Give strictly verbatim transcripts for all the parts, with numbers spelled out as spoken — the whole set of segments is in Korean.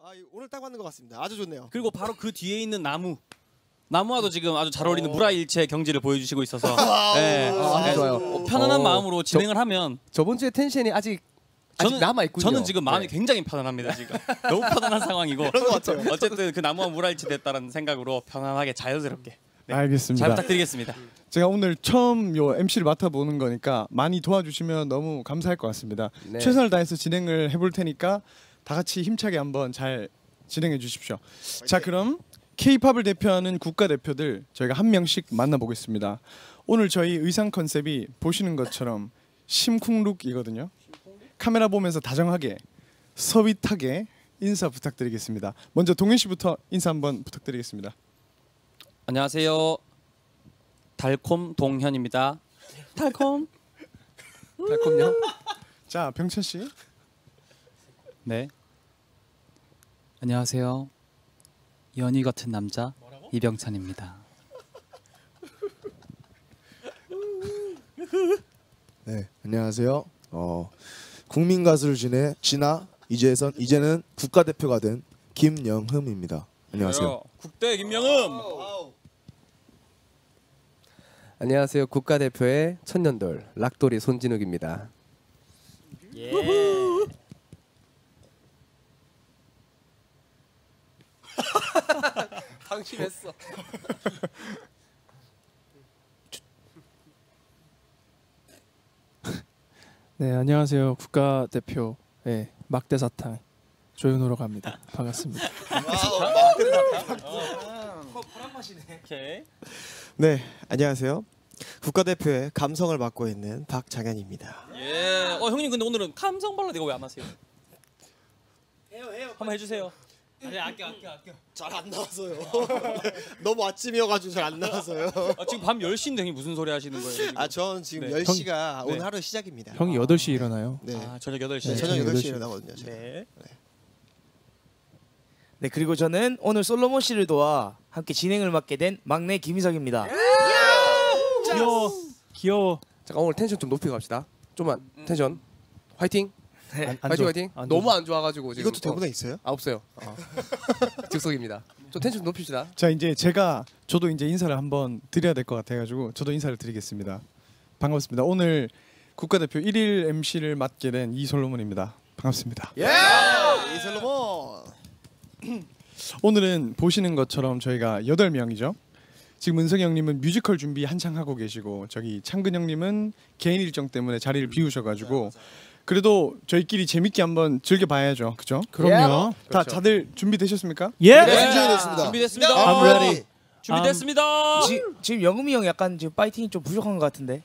아, 오늘 딱 맞는 것 같습니다. 아주 좋네요. 그리고 바로 그 뒤에 있는 나무. 나무와도 지금 아주 잘 어울리는 무라일체 경지를 보여주시고 있어서 네. 아, 네. 좋아요. 어, 편안한 어, 마음으로 진행을 저, 하면 저번 주에 텐션이 아직 저는 남아 있군요. 저는 지금 마음이 네. 굉장히 편안합니다. 지금 너무 편안한 상황이고 그런 것 같아요. 어쨌든 그 나무와 무라일체 됐다는 생각으로 편안하게 자연스럽게 네. 알겠습니다. 잘 부탁드리겠습니다. 제가 오늘 처음 요 엠씨를 맡아보는 거니까 많이 도와주시면 너무 감사할 것 같습니다. 네. 최선을 다해서 진행을 해볼 테니까 다 같이 힘차게 한번 잘 진행해 주십시오. 자, 그럼 K-팝을 대표하는 국가대표들 저희가 한 명씩 만나보겠습니다. 오늘 저희 의상 컨셉이 보시는 것처럼 심쿵룩이거든요. 카메라 보면서 다정하게 서윗하게 인사 부탁드리겠습니다. 먼저 동현 씨부터 인사 한번 부탁드리겠습니다. 안녕하세요. 달콤 동현입니다. 달콤. 달콤요? 자, 병찬 씨. 네. 안녕하세요. 연희 같은 남자 이병찬입니다. 네, 안녕하세요. 어, 국민 가수를 지내 신화 이제선 이제는 국가대표가 된 김영흠입니다. 안녕하세요. 국대 김영흠. 안녕하세요. 국가대표의 천년돌 락돌이 손진욱입니다. 예. 방심했어. 네, 안녕하세요. 국가대표의 막대사탕 조윤호라고 합니다. 반갑습니다. 오케이. 네, 안녕하세요. 국가대표의 감성을 맡고 있는 박장현입니다. 예. 어 형님 근데 오늘은 감성 발라드 이거 왜 안 하세요? 해요, 해요. 한번 해주세요. 아니 아껴 아껴 아껴. 잘 안 나와서요. 너무 아침이어가지고 잘 안 나와서요. 아, 지금 밤 열 시인데 형님 무슨 소리 하시는 거예요? 지금? 아, 전 지금 네. 열 시가 네. 오늘 하루 시작입니다. 형이 여덟 시에 일어나요? 네. 아, 저녁 여덟 시. 네, 저녁 네, 여덟 시에 여덟 시. 일어나거든요. 제가. 네. 네, 그리고 저는 오늘 솔로몬 씨를 도와 함께 진행을 맡게 된 막내 김희석입니다. 귀여워. 귀여워. 잠깐 오늘 텐션 좀 높이고 갑시다. 좀만 텐션. 화이팅. 네. 안 화이팅 좋아. 화이팅. 안 너무 좋아. 안 좋아가지고 지금. 이것도 대본에 있어요? 아 없어요. 어. 즉석입니다. 좀 텐션 좀 높입시다. 자, 이제 제가 저도 이제 인사를 한번 드려야 될 것 같아가지고 저도 인사를 드리겠습니다. 반갑습니다. 오늘 국가대표 일 일 엠씨를 맡게 된 이솔로몬입니다. 반갑습니다. 예! 이슬로몬. 오늘은 보시는 것처럼 저희가 여덟 명이죠. 지금 은석이 형님은 뮤지컬 준비 한창 하고 계시고 저기 창근 형님은 개인 일정 때문에 자리를 비우셔가지고 그래도 저희끼리 재밌게 한번 즐겨봐야죠, 그죠? 그럼요. 다 그렇죠. 다들 준비되셨습니까? 예. 네, 준비됐습니다. 준비됐습니다. I'm ready. 준비됐습니다. 지, 지금 영음이 형 약간 지금 파이팅이 좀 부족한 것 같은데.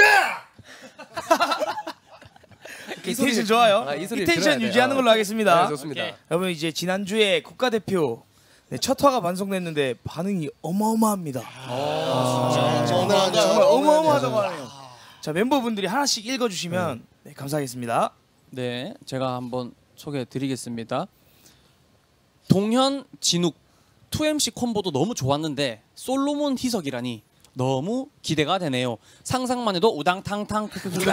이 텐션 좋아요. 아, 이 이, 소리를 텐션 들어야 돼. 유지하는 아. 걸로 하겠습니다. 네, 좋습니다. 오케이. 여러분 이제 지난주에 국가대표 네, 첫 화가 방송됐는데 반응이 어마어마합니다. 아, 정말 정말 어마어마하다고 하네요. 자, 멤버분들이 하나씩 읽어주시면 네, 감사하겠습니다. 네, 제가 한번 소개해드리겠습니다. 동현, 진욱, 투 엠씨 콤보도 너무 좋았는데 솔로몬 희석이라니 너무 기대가 되네요. 상상만 해도 우당탕탕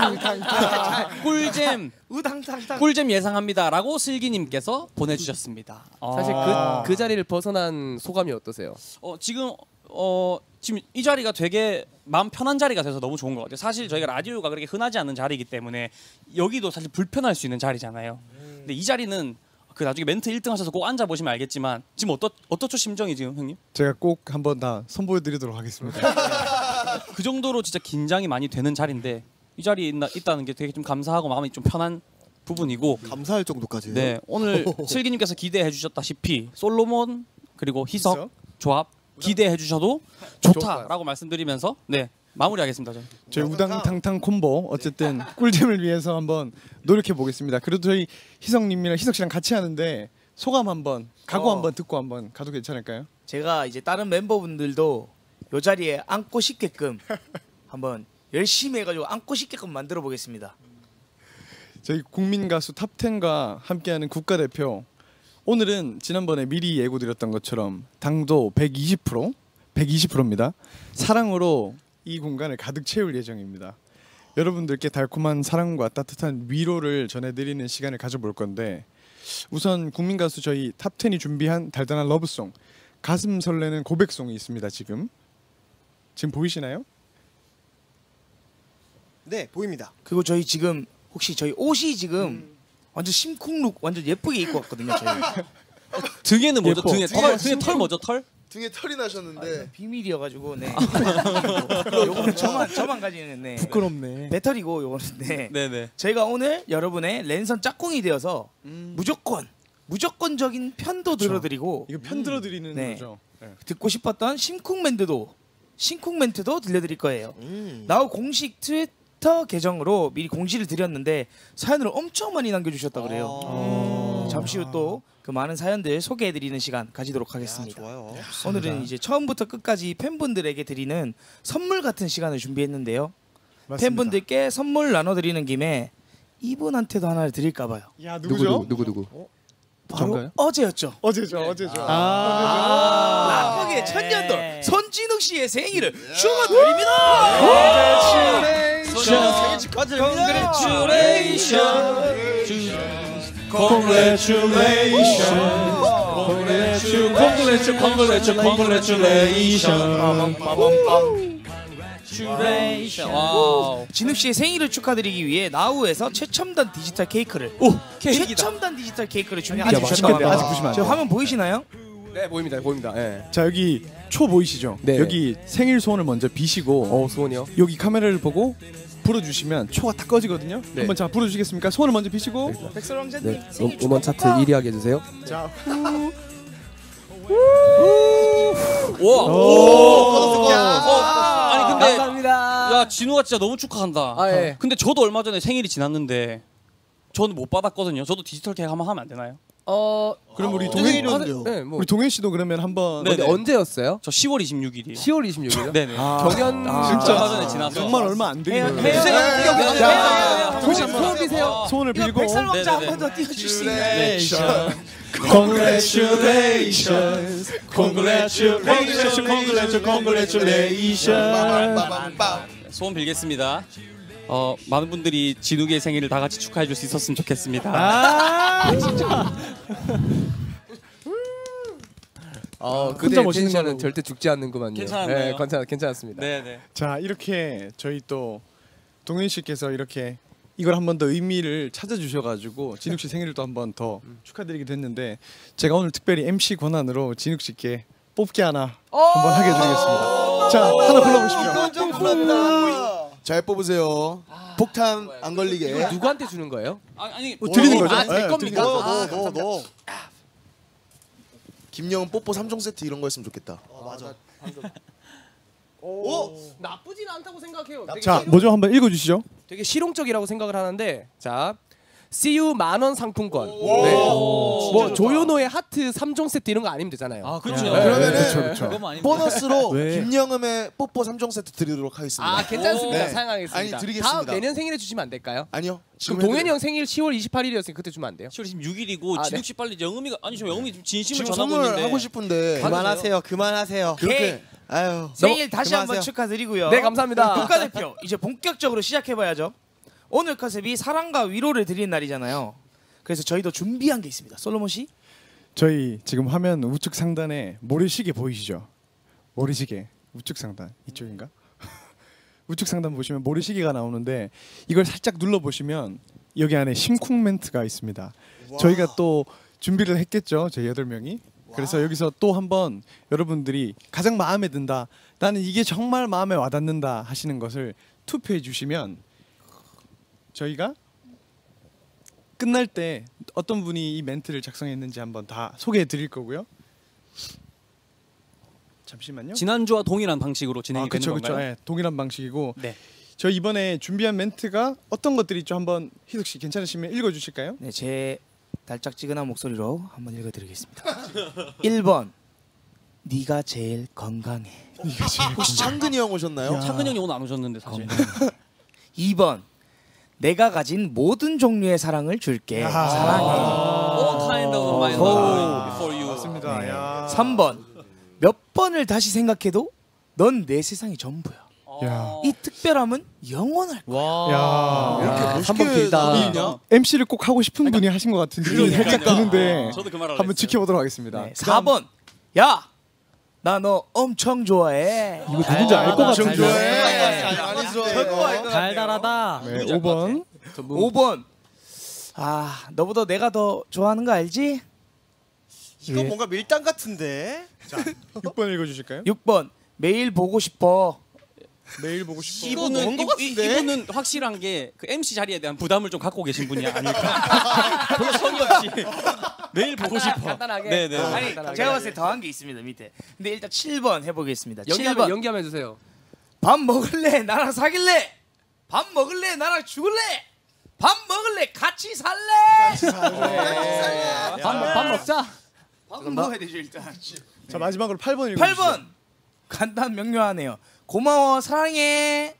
꿀잼 우당탕탕. 꿀잼 예상합니다라고 슬기님께서 보내주셨습니다. 사실 아. 그, 그 자리를 벗어난 소감이 어떠세요? 어, 지금 어 지금 이 자리가 되게 마음 편한 자리가 돼서 너무 좋은 것 같아요. 사실 저희가 라디오가 그렇게 흔하지 않은 자리이기 때문에 여기도 사실 불편할 수 있는 자리잖아요. 근데 이 자리는 그 나중에 멘트 일 등 하셔서 꼭 앉아 보시면 알겠지만 지금 어떠 어떠죠 심정이 지금 형님? 제가 꼭 한번 다 선보여드리도록 하겠습니다. 그 정도로 진짜 긴장이 많이 되는 자리인데 이 자리에 있나, 있다는 게 되게 좀 감사하고 마음이 좀 편한 부분이고 감사할 정도까지. 네 오늘 슬기님께서 기대해 주셨다시피 솔로몬 그리고 희석 희석? 조합 기대해 주셔도 좋다라고 말씀드리면서 네 마무리하겠습니다. 저는. 저희 우당탕탕 콤보 어쨌든 꿀잼을 위해서 한번 노력해 보겠습니다. 그래도 저희 희석님이랑 희석 씨랑 같이 하는데 소감 한번 각오 어. 한번 듣고 한번 가도 괜찮을까요? 제가 이제 다른 멤버분들도 이 자리에 앉고 싶게끔 한번 열심히 해가지고 앉고 싶게끔 만들어 보겠습니다. 저희 국민 가수 탑텐과 함께하는 국가대표 오늘은 지난번에 미리 예고드렸던 것처럼 당도 백이십 퍼센트 백이십 퍼센트입니다. 사랑으로 이 공간을 가득 채울 예정입니다. 여러분들께 달콤한 사랑과 따뜻한 위로를 전해드리는 시간을 가져볼 건데 우선 국민 가수 저희 탑텐이 준비한 달달한 러브송, 가슴 설레는 고백송이 있습니다. 지금 지금 보이시나요? 네, 보입니다. 그리고 저희 지금 혹시 저희 옷이 지금 음. 완전 심쿵룩 완전 예쁘게 입고 왔거든요. 저희. 등에는 뭐죠? 예뻐. 등에 털, 등에 털 뭐죠? 털? 등에 털이 나셨는데 아, 비밀이어가지고 네. 요거는 저만 저만 가지는 네. 부끄럽네. 배터리고 요거는 네. 네네. 저희가 오늘 여러분의 랜선 짝꿍이 되어서 음. 무조건 무조건적인 편도 들어드리고 이거 편 들어드리는 네. 거죠. 네. 듣고 싶었던 심쿵 멘트도 심쿵 멘트도 들려드릴 거예요. 음. 나우 공식 트위터 계정으로 미리 공지를 드렸는데 사연을 엄청 많이 남겨주셨다 그래요. 아. 잠시 후 또 그 많은 사연들 소개해드리는 시간 가지도록 하겠습니다. 야, 좋아요. 오늘은 이제 처음부터 끝까지 팬분들에게 드리는 선물 같은 시간을 준비했는데요. 맞습니다. 팬분들께 선물 나눠드리는 김에 이분한테도 하나를 드릴까 봐요. 야 누구 누구죠? 누구 누구 누구? 바로 전가요? 어제였죠. 어제죠, 어제죠. 아, 락커의 천년돌 손진욱 씨의 생일을 축하드립니다. 생일 축하드립니다. 와우. 진욱 씨의 생일을 축하드리기 위해 나우에서 최첨단 디지털 케이크를 오, 케이크다. 최첨단 디지털 케이크를 준비해 아직 주셨다고 보시면 안 돼, 아직 합니다. 보시면 안 저 돼. 화면 보이시나요? 네 보입니다 보입니다. 예. 자 여기 초 보이시죠? 네. 여기 생일 소원을 먼저 비시고 어 수원이요. 여기 카메라를 보고 불어주시면 초가 딱 꺼지거든요. 네. 한번 자 불어주시겠습니까? 소원을 먼저 비시고. 백설 왕자님 네 생일 음, 음원 차트 일 위 하게 해주세요. 자 와. 오. 어, 아니 근데 감사합니다. 야 진우가 진짜 너무 축하한다. 아, 예. 근데 저도 얼마 전에 생일이 지났는데 저는 못 받았거든요. 저도 디지털 케이크 한번 하면 안 되나요? 어 그럼 우리 어. 동현 생일이었는데요. 네, 뭐 우리 동현 씨도 그러면 한번 네. 근데 언제였어요? 저 시월 이십육일이요. 시월 이십육일이요? 네네. 경연 진짜 얼마 전에 지나서 정말 얼마 안 되긴 해요, 해요. 해요. 해요. 자, 동현 씨 소원 한번 비세요. 소원을 이거 빌고. 백설 왕자 한 네네네. 번 더 띄워줄 수 있나요? Congratulations, congratulations, congratulations, congratulations. 소원 빌겠습니다. 어, 많은 분들이 진욱의 생일을 다 같이 축하해 줄 수 있었으면 좋겠습니다. 아 진짜. 어, 혼자 그대 멋있는 텐션은 거라고. 절대 죽지 않는구만요. 괜찮았나요? 네, 괜찮 괜찮았습니다. 네네. 자 이렇게 저희 또 동현 씨께서 이렇게 이걸 한 번 더 의미를 찾아주셔가지고 진욱 씨 생일을 또 한 번 더 축하드리기도 했는데 제가 오늘 특별히 엠씨 권한으로 진욱 씨께 뽑기 하나 한번 하게 해드리겠습니다. 자 하나 골라보십시오. 이건 좀 부럽다. 잘 뽑으세요. 폭탄 안 걸리게. 누구한테 주는 거예요? 아니, 아니 뭐 드리는 거죠? 아, 제 네, 겁니까? 드리는 너, 거죠. 너, 너, 너. 김영은 뽀뽀 삼 종 세트 이런 거 했으면 좋겠다. 맞아. 오! 나쁘진 않다고 생각해요. 되게 자 실용- 뭐죠? 한번 읽어주시죠. 되게 실용적이라고 생각을 하는데 자 씨유 만원 상품권. 네. 오. 뭐 조요노의 하트 삼 종 세트 이런 거 아니면 되잖아요. 아 그렇죠. 네, 그러면은 그렇죠, 그렇죠. 그거만 아니면 보너스로 왜? 김영음의 뽀뽀 삼 종 세트 드리도록 하겠습니다. 아 괜찮습니다. 네. 사양하겠습니다. 아니, 드리겠습니다. 다음 내년 생일에 주시면 안 될까요? 아니요. 그럼 지금 동현이 해드려- 형 생일 시월 이십팔일이었으니까 그때 주면 안 돼요? 시월 이십육일이고 아, 진욱 씨 빨리 영음이가 아니 저 영음이 지금 진심을 지금 전하고 선물 있는데 하고 싶은데 그만하세요. 그만하세요. 오케이. 그렇게 아유. 생일 다시 그만하세요. 한번 축하드리고요. 네 감사합니다. 국가대표 이제 본격적으로 시작해봐야죠. 오늘 컨셉이 사랑과 위로를 드리는 날이잖아요. 그래서 저희도 준비한 게 있습니다. 솔로몬 씨. 저희 지금 화면 우측 상단에 모래시계 보이시죠? 모래시계 우측 상단 이쪽인가? 우측 상단 보시면 모래시계가 나오는데 이걸 살짝 눌러 보시면 여기 안에 심쿵 멘트가 있습니다. 와. 저희가 또 준비를 했겠죠, 저희 여덟 명이. 그래서 여기서 또 한번 여러분들이 가장 마음에 든다, 나는 이게 정말 마음에 와닿는다 하시는 것을 투표해 주시면 저희가 끝날 때 어떤 분이 이 멘트를 작성했는지 한번 다 소개해 드릴 거고요. 잠시만요. 지난주와 동일한 방식으로 진행이 아, 그렇죠, 되는 그렇죠. 건가요? 네, 동일한 방식이고 네. 저희 이번에 준비한 멘트가 어떤 것들이 있죠? 한번 희석 씨 괜찮으시면 읽어 주실까요? 네, 제 달짝지근한 목소리로 한번 읽어드리겠습니다. 일 번 네가 제일 건강해. 혹시 창근이 형 오셨나요? 야. 창근 형이 오늘 안 오셨는데 사실. 이 번 내가 가진 모든 종류의 사랑을 줄게. 야. 사랑해. All kind of my 오. love for you. 맞습니다. 네. 야. 삼 번 몇 번을 다시 생각해도 넌 내 세상이 전부야. 어. 야. 이 특별함은 영원할 거야. 와. 이렇게 야, 멋있게 한번 길다. 나오냐? 엠씨를 꼭 하고 싶은 분이 하신 것 같은 느낌이 살짝 드는데 저도 그 말을 한번 지켜보도록 하겠습니다. 네, 사 번. 야, 나 너 엄청 좋아해. 이거 누군지 알 것 엄청 같은데. 좋아해. 많이 저거 좋아해. 알것 같아요. 달달하다. 네, 오 번. 오 번. 아, 너보다 내가 더 좋아하는 거 알지? 이거 예. 뭔가 밀당 같은데. 육 번 읽어주실까요? 육 번. 매일 보고 싶어. 매일 보고 싶어. 이분은 뭔 이, 것 이, 같은데? 이분은 확실한 게 그 엠씨 자리에 대한 부담을 좀 갖고 계신 분이 아닐까. 별로 성의 없이 매일 보고 싶어. 간단하게. 네네. 아, 아니, 간단하게. 제가 봤을 때 더한 게 있습니다, 밑에. 근데 일단 칠 번 해보겠습니다. 칠 연기하면 번. 연기하면 해주세요. 밥 먹을래? 나랑 사귈래? 밥 먹을래? 나랑 죽을래? 밥 먹을래? 같이 살래? 밥, 밥 먹자. 밥 먹어야 되죠, 일단. 자 마지막으로 팔 번 읽어주시죠. 팔 번. 간단 명료하네요. 고마워, 사랑해.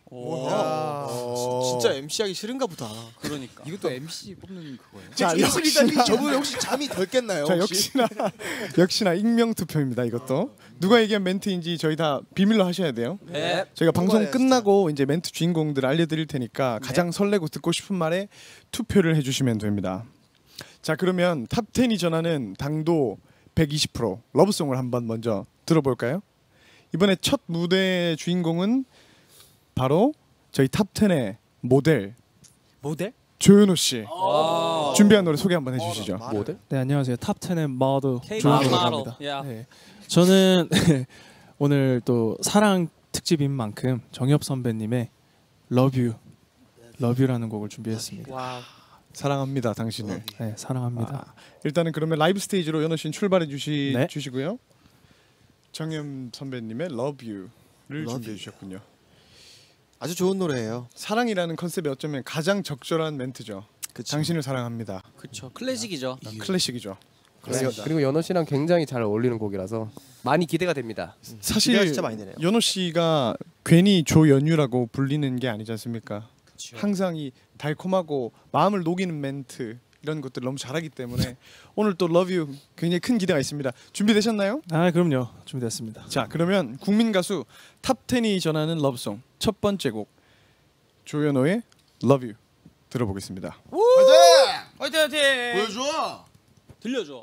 진짜 엠씨 하기 싫은가 보다. 그러니까. 이것도 엠씨 뽑는 그거예요. 자 그쵸, 역시나 이슬이다, 저분 혹시 잠이 덜 깼나요? 자 혹시? 역시나 역시나 익명 투표입니다. 이것도 누가 얘기한 멘트인지 저희 다 비밀로 하셔야 돼요. 네. 저희가 방송 뽑아야 끝나고 이제 멘트 주인공들 알려드릴 테니까 가장 설레고 듣고 싶은 말에 투표를 해주시면 됩니다. 자 그러면 탑 텐이 전하는 당도 백이십 퍼센트 러브송을 한번 먼저 들어볼까요? 이번에 첫 무대 주인공은 바로 저희 탑 텐의 모델 모델? 조현호 씨 와. 준비한 노래 소개 한번 해주시죠. 모델? 네, 안녕하세요. 탑 텐의 모델 K 조현호라고 마로. 합니다. 야. 네. 저는 오늘 또 사랑 특집인 만큼 정엽 선배님의 Love You, Love You라는 곡을 준비했습니다. 와. 사랑합니다 당신을. 네, 사랑합니다. 아, 일단은 그러면 라이브 스테이지로 연호 씨는 출발해 주시 네. 주시고요. 정엽 선배님의 Love You를 Love 준비해 주셨군요. 아주 좋은 노래예요. 사랑이라는 컨셉이 어쩌면 가장 적절한 멘트죠. 그쵸. 당신을 사랑합니다. 그렇죠. 클래식이죠. 클래식이죠. 그리고, 그리고 연호 씨랑 굉장히 잘 어울리는 곡이라서 많이 기대가 됩니다. 사실 기대가 진짜 많이 되네요. 연호 씨가 괜히 조연유라고 불리는 게 아니지 않습니까? 그쵸. 항상 이 달콤하고 마음을 녹이는 멘트 이런 것들 너무 잘하기 때문에 오늘 또 Love You 굉장히 큰 기대가 있습니다. 준비되셨나요? 아, 그럼요. 준비됐습니다. 자 그러면 국민 가수 탑 텐이 전하는 러브송 첫 번째 곡 조연호의 Love You 들어보겠습니다. 화이팅 화이팅. 보여줘. 들려줘.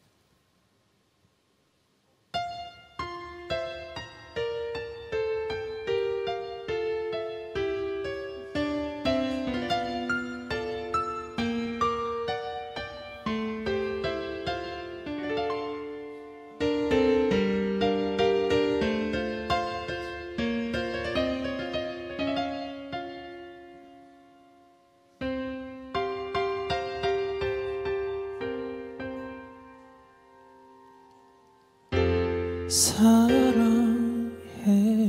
사랑해요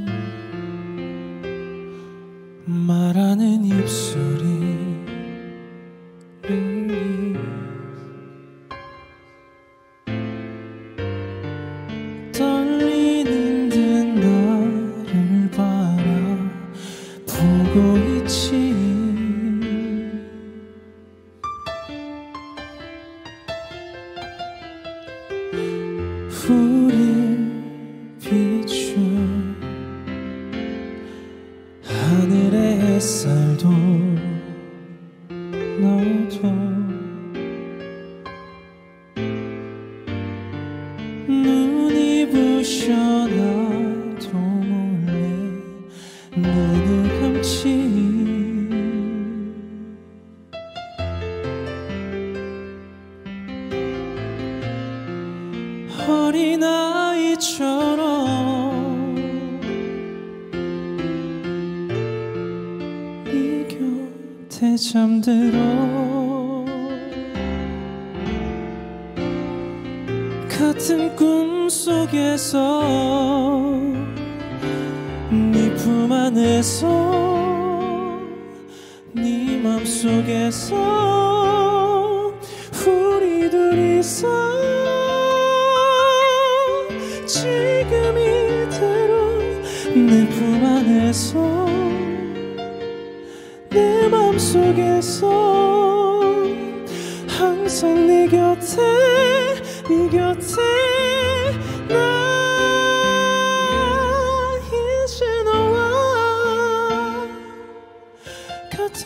말하는 입술이 떨리는 듯 나를 바라보고 있지 우릴 비춘 하늘의 햇살도 너도 눈이 부셔 나도 몰래 눈을 감지 어린아이처럼 이 곁에 잠들어 같은 꿈 속에서 네 품 안에서 네 맘속에서 우리 둘이서 지금 이대로 내 품 안에서 내 맘속에서 항상 네 곁에 네 곁에 나 이제 너와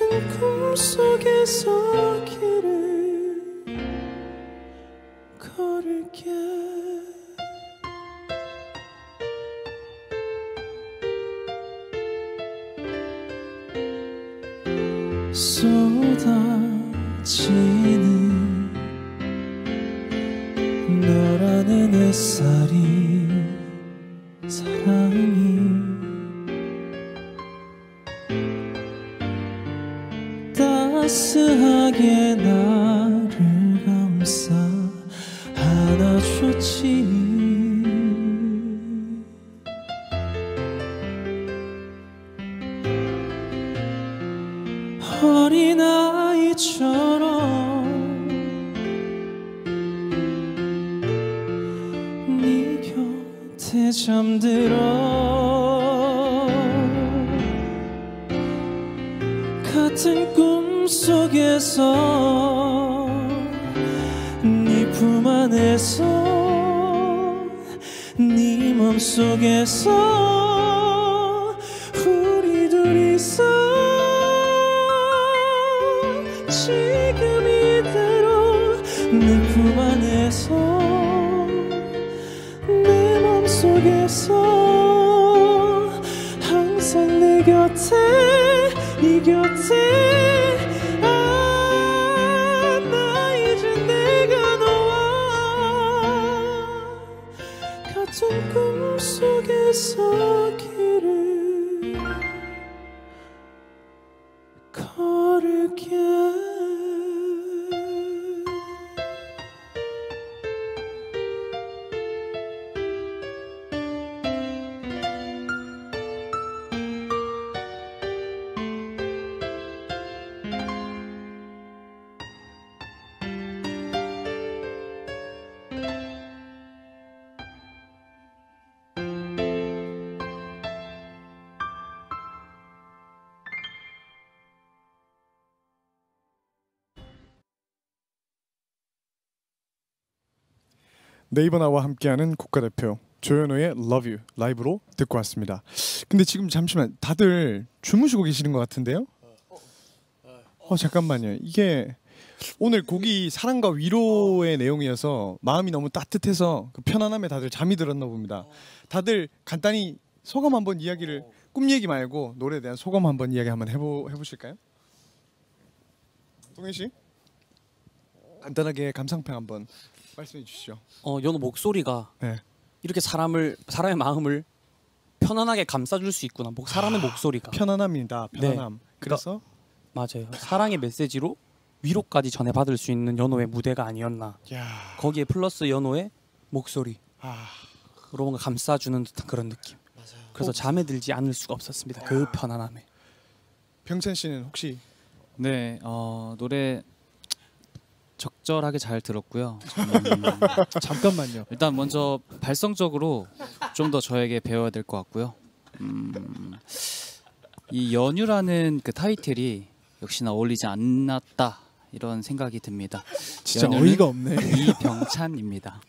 같은 꿈속에서 길을 걸을게. 쏟아지는 너라는 햇살이 사랑이 따스하게 나를 감싸 안아줬지. 어린아이처럼 네 곁에 잠들어 같은 꿈속에서 네 품 안에서 네 맘속에서 우리 둘이서 지금 이대로 내 품 안에서 내 맘속에서 항상 내 곁에 네 곁에 아, 나 이제 내가 너와 같은 꿈속에서 길을 걸을게. 네이버나와 함께하는 국가대표 조현우의 Love You 라이브로 듣고 왔습니다. 근데 지금 잠시만 다들 주무시고 계시는 것 같은데요? 어 잠깐만요. 이게 오늘 곡이 사랑과 위로의 내용이어서 마음이 너무 따뜻해서 그 편안함에 다들 잠이 들었나 봅니다. 다들 간단히 소감 한번 이야기를 꿈 얘기 말고 노래에 대한 소감 한번 이야기 한번 해보 해보실까요? 동현 씨 간단하게 감상평 한번 말씀해 주시죠. 어, 연호 목소리가 네. 이렇게 사람을 사람의 마음을 편안하게 감싸줄 수 있구나. 목 사람의 목소리가 편안함입니다. 편안함. 네. 그래서 맞아요. 사랑의 메시지로 위로까지 전해받을 수 있는 연호의 무대가 아니었나. 야. 거기에 플러스 연호의 목소리. 아. 그런 뭔가 감싸주는 듯한 그런 느낌. 맞아요. 그래서 잠에 들지 않을 수가 없었습니다. 그 편안함에. 병찬 씨는 혹시 네, 어, 노래 적절하게 잘 들었고요. 음, 잠깐만요. 일단 먼저 발성적으로 좀 더 저에게 배워야 될 것 같고요. 음, 이 연유라는 그 타이틀이 역시나 어울리지 않았다 이런 생각이 듭니다. 진짜 연유는 어이가 없네. 이병찬입니다.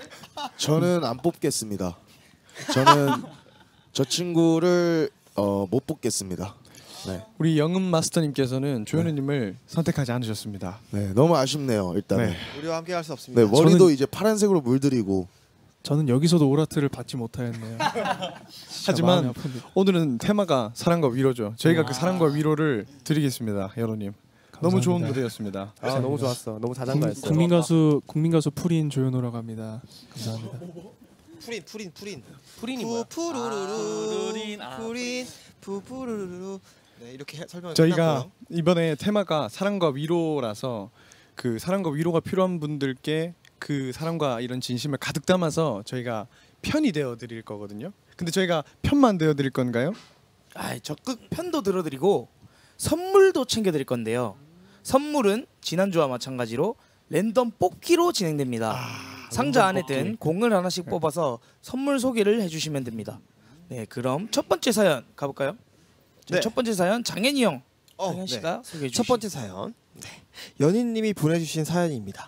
저는 안 뽑겠습니다. 저는 저 친구를 어, 못 뽑겠습니다. 네. 우리 영음 마스터님께서는 조현우님을 선택하지 않으셨습니다. 네, 너무 아쉽네요. 일단은. 네. 우리와 함께 할 수 없습니다. 네, 머리도 저는- 이제 파란색으로 물들이고. 저는 여기서도 오라트를 받지 못하였네요. 하지만 마음이 아픕니다. 오늘은 테마가 사랑과 위로죠. 저희가 그 사랑과 위로를 드리겠습니다, 여로님. 너무 좋은 감사합니다. 무대였습니다. 아 너무 좋았어. 너무 자장가였어. 국민 가수 국민 가수 프린 조현우라고 합니다. 감사합니다. 푸린 푸린 푸린. 프린이 뭐야? 푸푸루루루. 푸린, 아, 푸린 푸푸루루루. 네 이렇게 해- 설명을 저희가 끝났고요. 이번에 테마가 사랑과 위로라서 그 사랑과 위로가 필요한 분들께 그 사랑과 이런 진심을 가득 담아서 저희가 편이 되어 드릴 거거든요. 근데 저희가 편만 되어 드릴 건가요? 아, 적극 편도 들어드리고 선물도 챙겨드릴 건데요. 선물은 지난주와 마찬가지로 랜덤 뽑기로 진행됩니다. 상자 안에 든 공을 하나씩 뽑아서 선물 소개를 해주시면 됩니다. 네, 그럼 첫 번째 사연 가볼까요? 네. 첫 번째 사연 장현이 형, 어, 장현 네. 씨가 소개해 주시죠. 첫 번째 사연. 네. 연인님이 보내주신 사연입니다.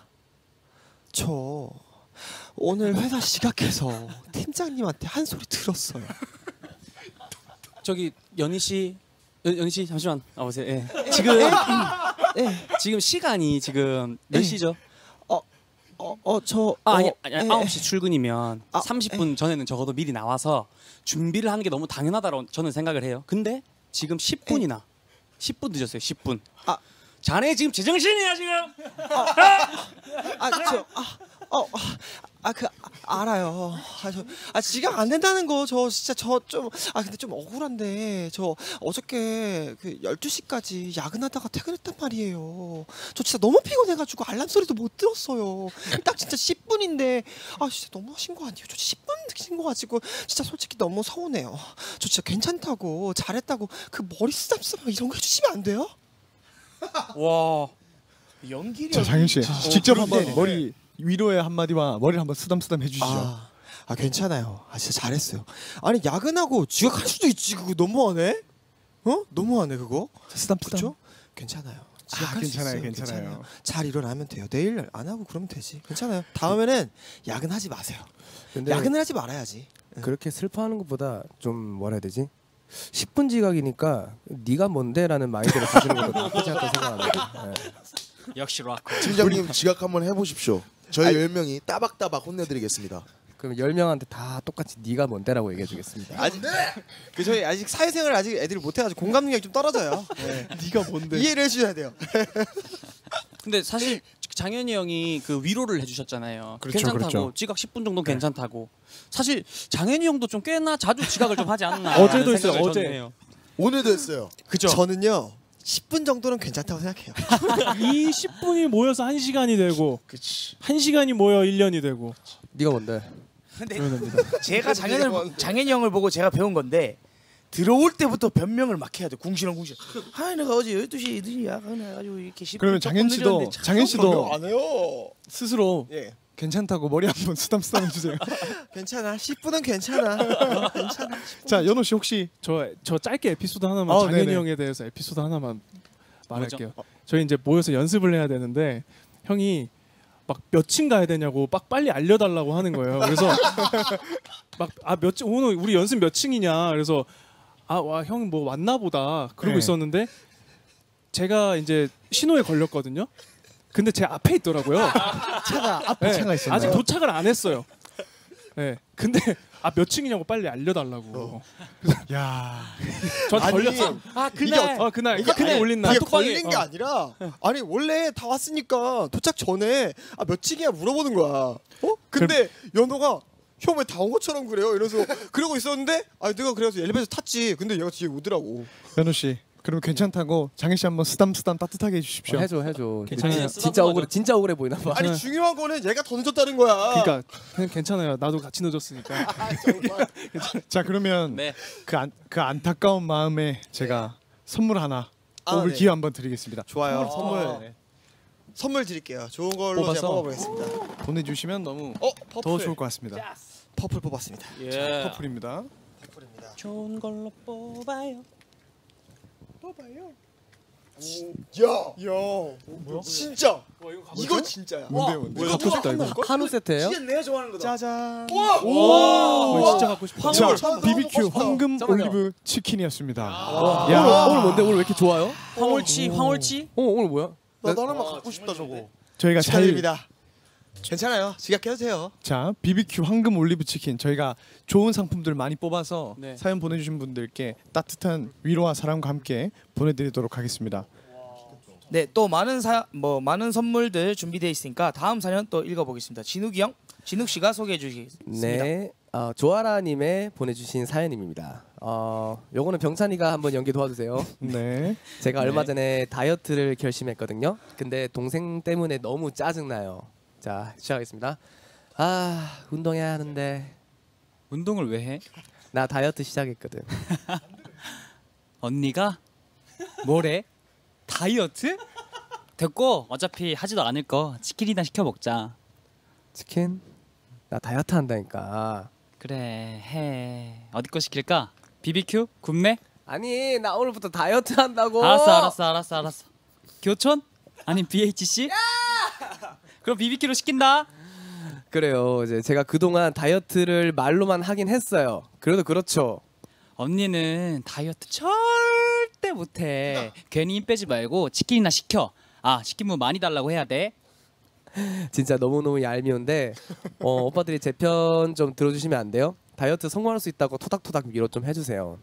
저 오늘 회사 시각해서 팀장님한테 한 소리 들었어요. 저기 연희 씨 연, 연 씨 잠시만 나오세요. 예. 지금 예. 지금 시간이 지금 몇 예. 시죠? 어어저 아, 아니, 어, 아니 예. 아홉 시 출근이면 아, 삼십 분 전에는 적어도 미리 나와서 준비를 하는 게 너무 당연하다고 저는 생각을 해요. 근데 지금 십 분이나 십 분 늦었어요. 십 분. 아. 자네 지금 제정신이야 지금. 아저아어아그 알아요. 아, 저, 아 지각 안 된다는 거 저 진짜 저 좀 아 근데 좀 억울한데 저 어저께 그 열두 시까지 야근하다가 퇴근했단 말이에요. 저 진짜 너무 피곤해가지고 알람 소리도 못 들었어요. 딱 진짜 십 분인데 아 진짜 너무 하신 거 아니에요? 저 십 분 늦으신 거 가지고 진짜 솔직히 너무 서운해요. 저 진짜 괜찮다고 잘했다고 그 머리 쓰담쓰담 이런 거 해주시면 안 돼요? 와. 연기력. 자 장현 씨 어, 직접 그런데. 한번 머리 위로의 한마디와 머리를 한번 쓰담쓰담 해주시죠. 아, 아 괜찮아요. 아 진짜 잘했어요. 아니 야근하고 지각할 수도 있지. 그거 너무하네. 어? 너무하네 그거. 쓰담쓰담. 그렇죠? 괜찮아요. 지각할 아, 수 괜찮아요, 있어요. 괜찮아요. 잘 일어나면 돼요. 내일 안 하고 그러면 되지. 괜찮아요. 다음에는 야근하지 마세요. 근데 야근을 하지 말아야지. 그렇게 슬퍼하는 것보다 좀 뭐라 해야 되지? 십 분 지각이니까 네가 뭔데라는 마인드를 가지는 것도 나쁘지 않다고 생각합니다. 네. 역시 락커. 팀장님 지각 한번 해보십시오. 저희 열 명이 따박따박 혼내드리겠습니다. 그럼 열 명한테 다 똑같이 네가 뭔데라고 얘기해 주겠습니다. 아직 그 저희 아직 사회생활 아직 애들이 못해가지고 공감 능력이 좀 떨어져요. 네. 네가 뭔데? 이해를 해주셔야 돼요. 근데 사실 장현이 형이 그 위로를 해주셨잖아요. 그렇죠, 괜찮다고 그렇죠. 지각 십 분 정도 는 괜찮다고. 사실 장현이 형도 좀 꽤나 자주 지각을 좀 하지 않나. 어제도 했어요, 생각을 어제. 저는 해요. 오늘도 했어요. 그죠? 저는요 십 분 정도는 괜찮다고 생각해요. 이 십 분이 모여서 한 시간이 되고 한 시간이 모여 일 년이 되고 네가 뭔데? 근데 그러면 됩니다. 제가 장현을 장현이 형을 보고 제가 배운 건데 들어올 때부터 변명을 막 해야 돼. 궁시렁궁시렁. 아 내가 어제 열두 시 이들이 야근해가지고 이렇게 십 분 그러면 장현 씨도 조금 늦었는데 참 장현 씨도 안 해요. 스스로 예. 괜찮다고 머리 한번 쓰담쓰담 해주세요. 괜찮아. 십 분은 괜찮아. 어, 괜찮아. 자 연호 씨 혹시 저 저 짧게 에피소드 하나만 어, 장현이 네네. 형에 대해서 에피소드 하나만 말할게요. 저희 이제 모여서 연습을 해야 되는데 형이 막 몇 층 가야 되냐고 막 빨리 알려달라고 하는 거예요. 그래서 막 아 몇 층 오늘 우리 연습 몇 층이냐. 그래서 아 와 형 뭐 왔나 보다 그러고 네. 있었는데 제가 이제 신호에 걸렸거든요. 근데 제 앞에 있더라고요. 차가 앞에 네, 차가 있었나요? 아직 도착을 안 했어요. 네, 근데 아 몇 층이냐고 빨리 알려달라고. 야 저한테 아니, 걸렸어. 아 이게 그날 어 그날 이게 그날 아니, 올린 날. 이게 단톡방에, 걸린 게 어. 아니라 아니 원래 다 왔으니까 도착 전에 아 몇 층이야 물어보는 거야. 어? 근데 연호가 형 왜 다 온 것처럼 그래요? 이러면서 그러고 있었는데 아 내가 그래서 엘리베이터 탔지. 근데 얘가 뒤에 오더라고. 연호 씨 그럼 괜찮다고 장현 씨 한번 쓰담쓰담 따뜻하게 해주십시오. 뭐 해줘 해줘. 괜찮아요. 진짜 억울해 진짜 억울해 보이나 봐. 아니 중요한 거는 얘가 더 늦었다는 거야. 그러니까 그냥 괜찮아요. 나도 같이 늦었으니까. 아, 정말. 자 그러면 네. 그, 안, 그 안타까운 마음에 제가 선물 하나 아, 뽑을 네. 기회 한번 드리겠습니다. 좋아요. 선물 네. 선물 드릴게요. 좋은 걸로 뽑아서. 제가 뽑아보겠습니다. 보내주시면 너무 어 퍼플. 더 좋을 것 같습니다. 퍼플 뽑았습니다. 예. 커플입니다. 퍼플입니다. 좋은 걸로 뽑아요. 야, 야, 뭐야? 진짜. 이거 진짜야. 뭔데요, 뭔데? 뭐야, 갖고 싶다 이거. 한우 세트예요? 진짜 내가 좋아하는 거다. 짜잔. 와, 어, 진짜 갖고 싶어. 자 황홀. 비비큐 황금 잠깐만요. 올리브 치킨이었습니다. 와. 야. 오늘, 오늘 뭔데 오늘 왜 이렇게 좋아요? 황홀치, 황홀치. 어 오늘 뭐야? 나도 하나만 갖고 싶다 저거. 저희가 잘 축하드립니다. 괜찮아요. 지각해도 돼요. 자 비비큐 황금 올리브 치킨 저희가 좋은 상품들 많이 뽑아서 네. 사연 보내주신 분들께 따뜻한 위로와 사랑과 함께 보내드리도록 하겠습니다. 네, 또 많은 사 뭐 많은 선물들 준비되어 있으니까 다음 사연 또 읽어보겠습니다. 진욱이 형, 진욱 씨가 소개해 주시겠습니다. 네, 어, 조아라님의 보내주신 사연입니다. 어, 요거는 병찬이가 한번 연기 도와주세요. 네. 제가 네. 얼마 전에 다이어트를 결심했거든요. 근데 동생 때문에 너무 짜증나요. 자, 시작하겠습니다. 아, 운동해야 하는데 운동을 왜 해? 나 다이어트 시작했거든. 언니가 뭐래? 다이어트? 됐고 어차피 하지도 않을 거 치킨이나 시켜 먹자. 치킨? 나 다이어트 한다니까. 그래 해. 어디 거 시킬까? 비비큐? 굽네? 아니, 나 오늘부터 다이어트 한다고. 알았어 알았어 알았어 알았어. 교촌? 아니 비에이치씨? 그럼 비비큐로 시킨다. 그래요. 이제 제가 그동안 다이어트를 말로만 하긴 했어요. 그래도 그렇죠. 언니는 다이어트 절대 절대 못해. 괜히 힘 빼지 말고 치킨이나 시켜. 아 시키면 많이 달라고 해야 돼. 진짜 너무너무 얄미운데 어, 오빠들이 제 편 좀 들어주시면 안 돼요? 다이어트 성공할 수 있다고 토닥토닥 위로 좀 해주세요.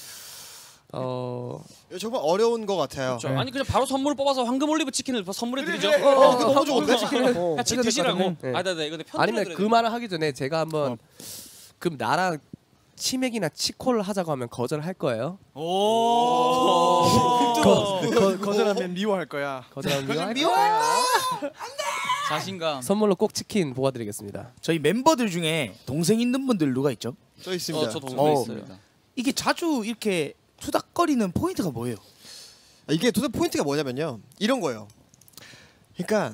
어 이거 정말 어려운 것 같아요. 그렇죠. 아니 그냥 바로 선물 뽑아서 황금 올리브 치킨을 선물해 드리죠. 그래, 그래. 어, 그거 너무 좋은데? 어, 같이 그거 드시라고. 네. 아, 네, 네. 이거 편 아니면 그 말을 하기 전에 제가 한번 그럼 나랑 치맥이나 치콜 하자고 하면 거절할 거예요? 오. 거, 거, 거절하면 미워할 거야. 거절하면 미워할 거야. 자신감. 선물로 꼭 치킨 보아드리겠습니다. 저희 멤버들 중에 동생 있는 분들 누가 있죠? 저 있습니다. 어, 저 동생 어. 있어요. 이게 자주 이렇게 투닥거리는 포인트가 뭐예요? 아, 이게 도대체 포인트가 뭐냐면요. 이런 거예요. 그러니까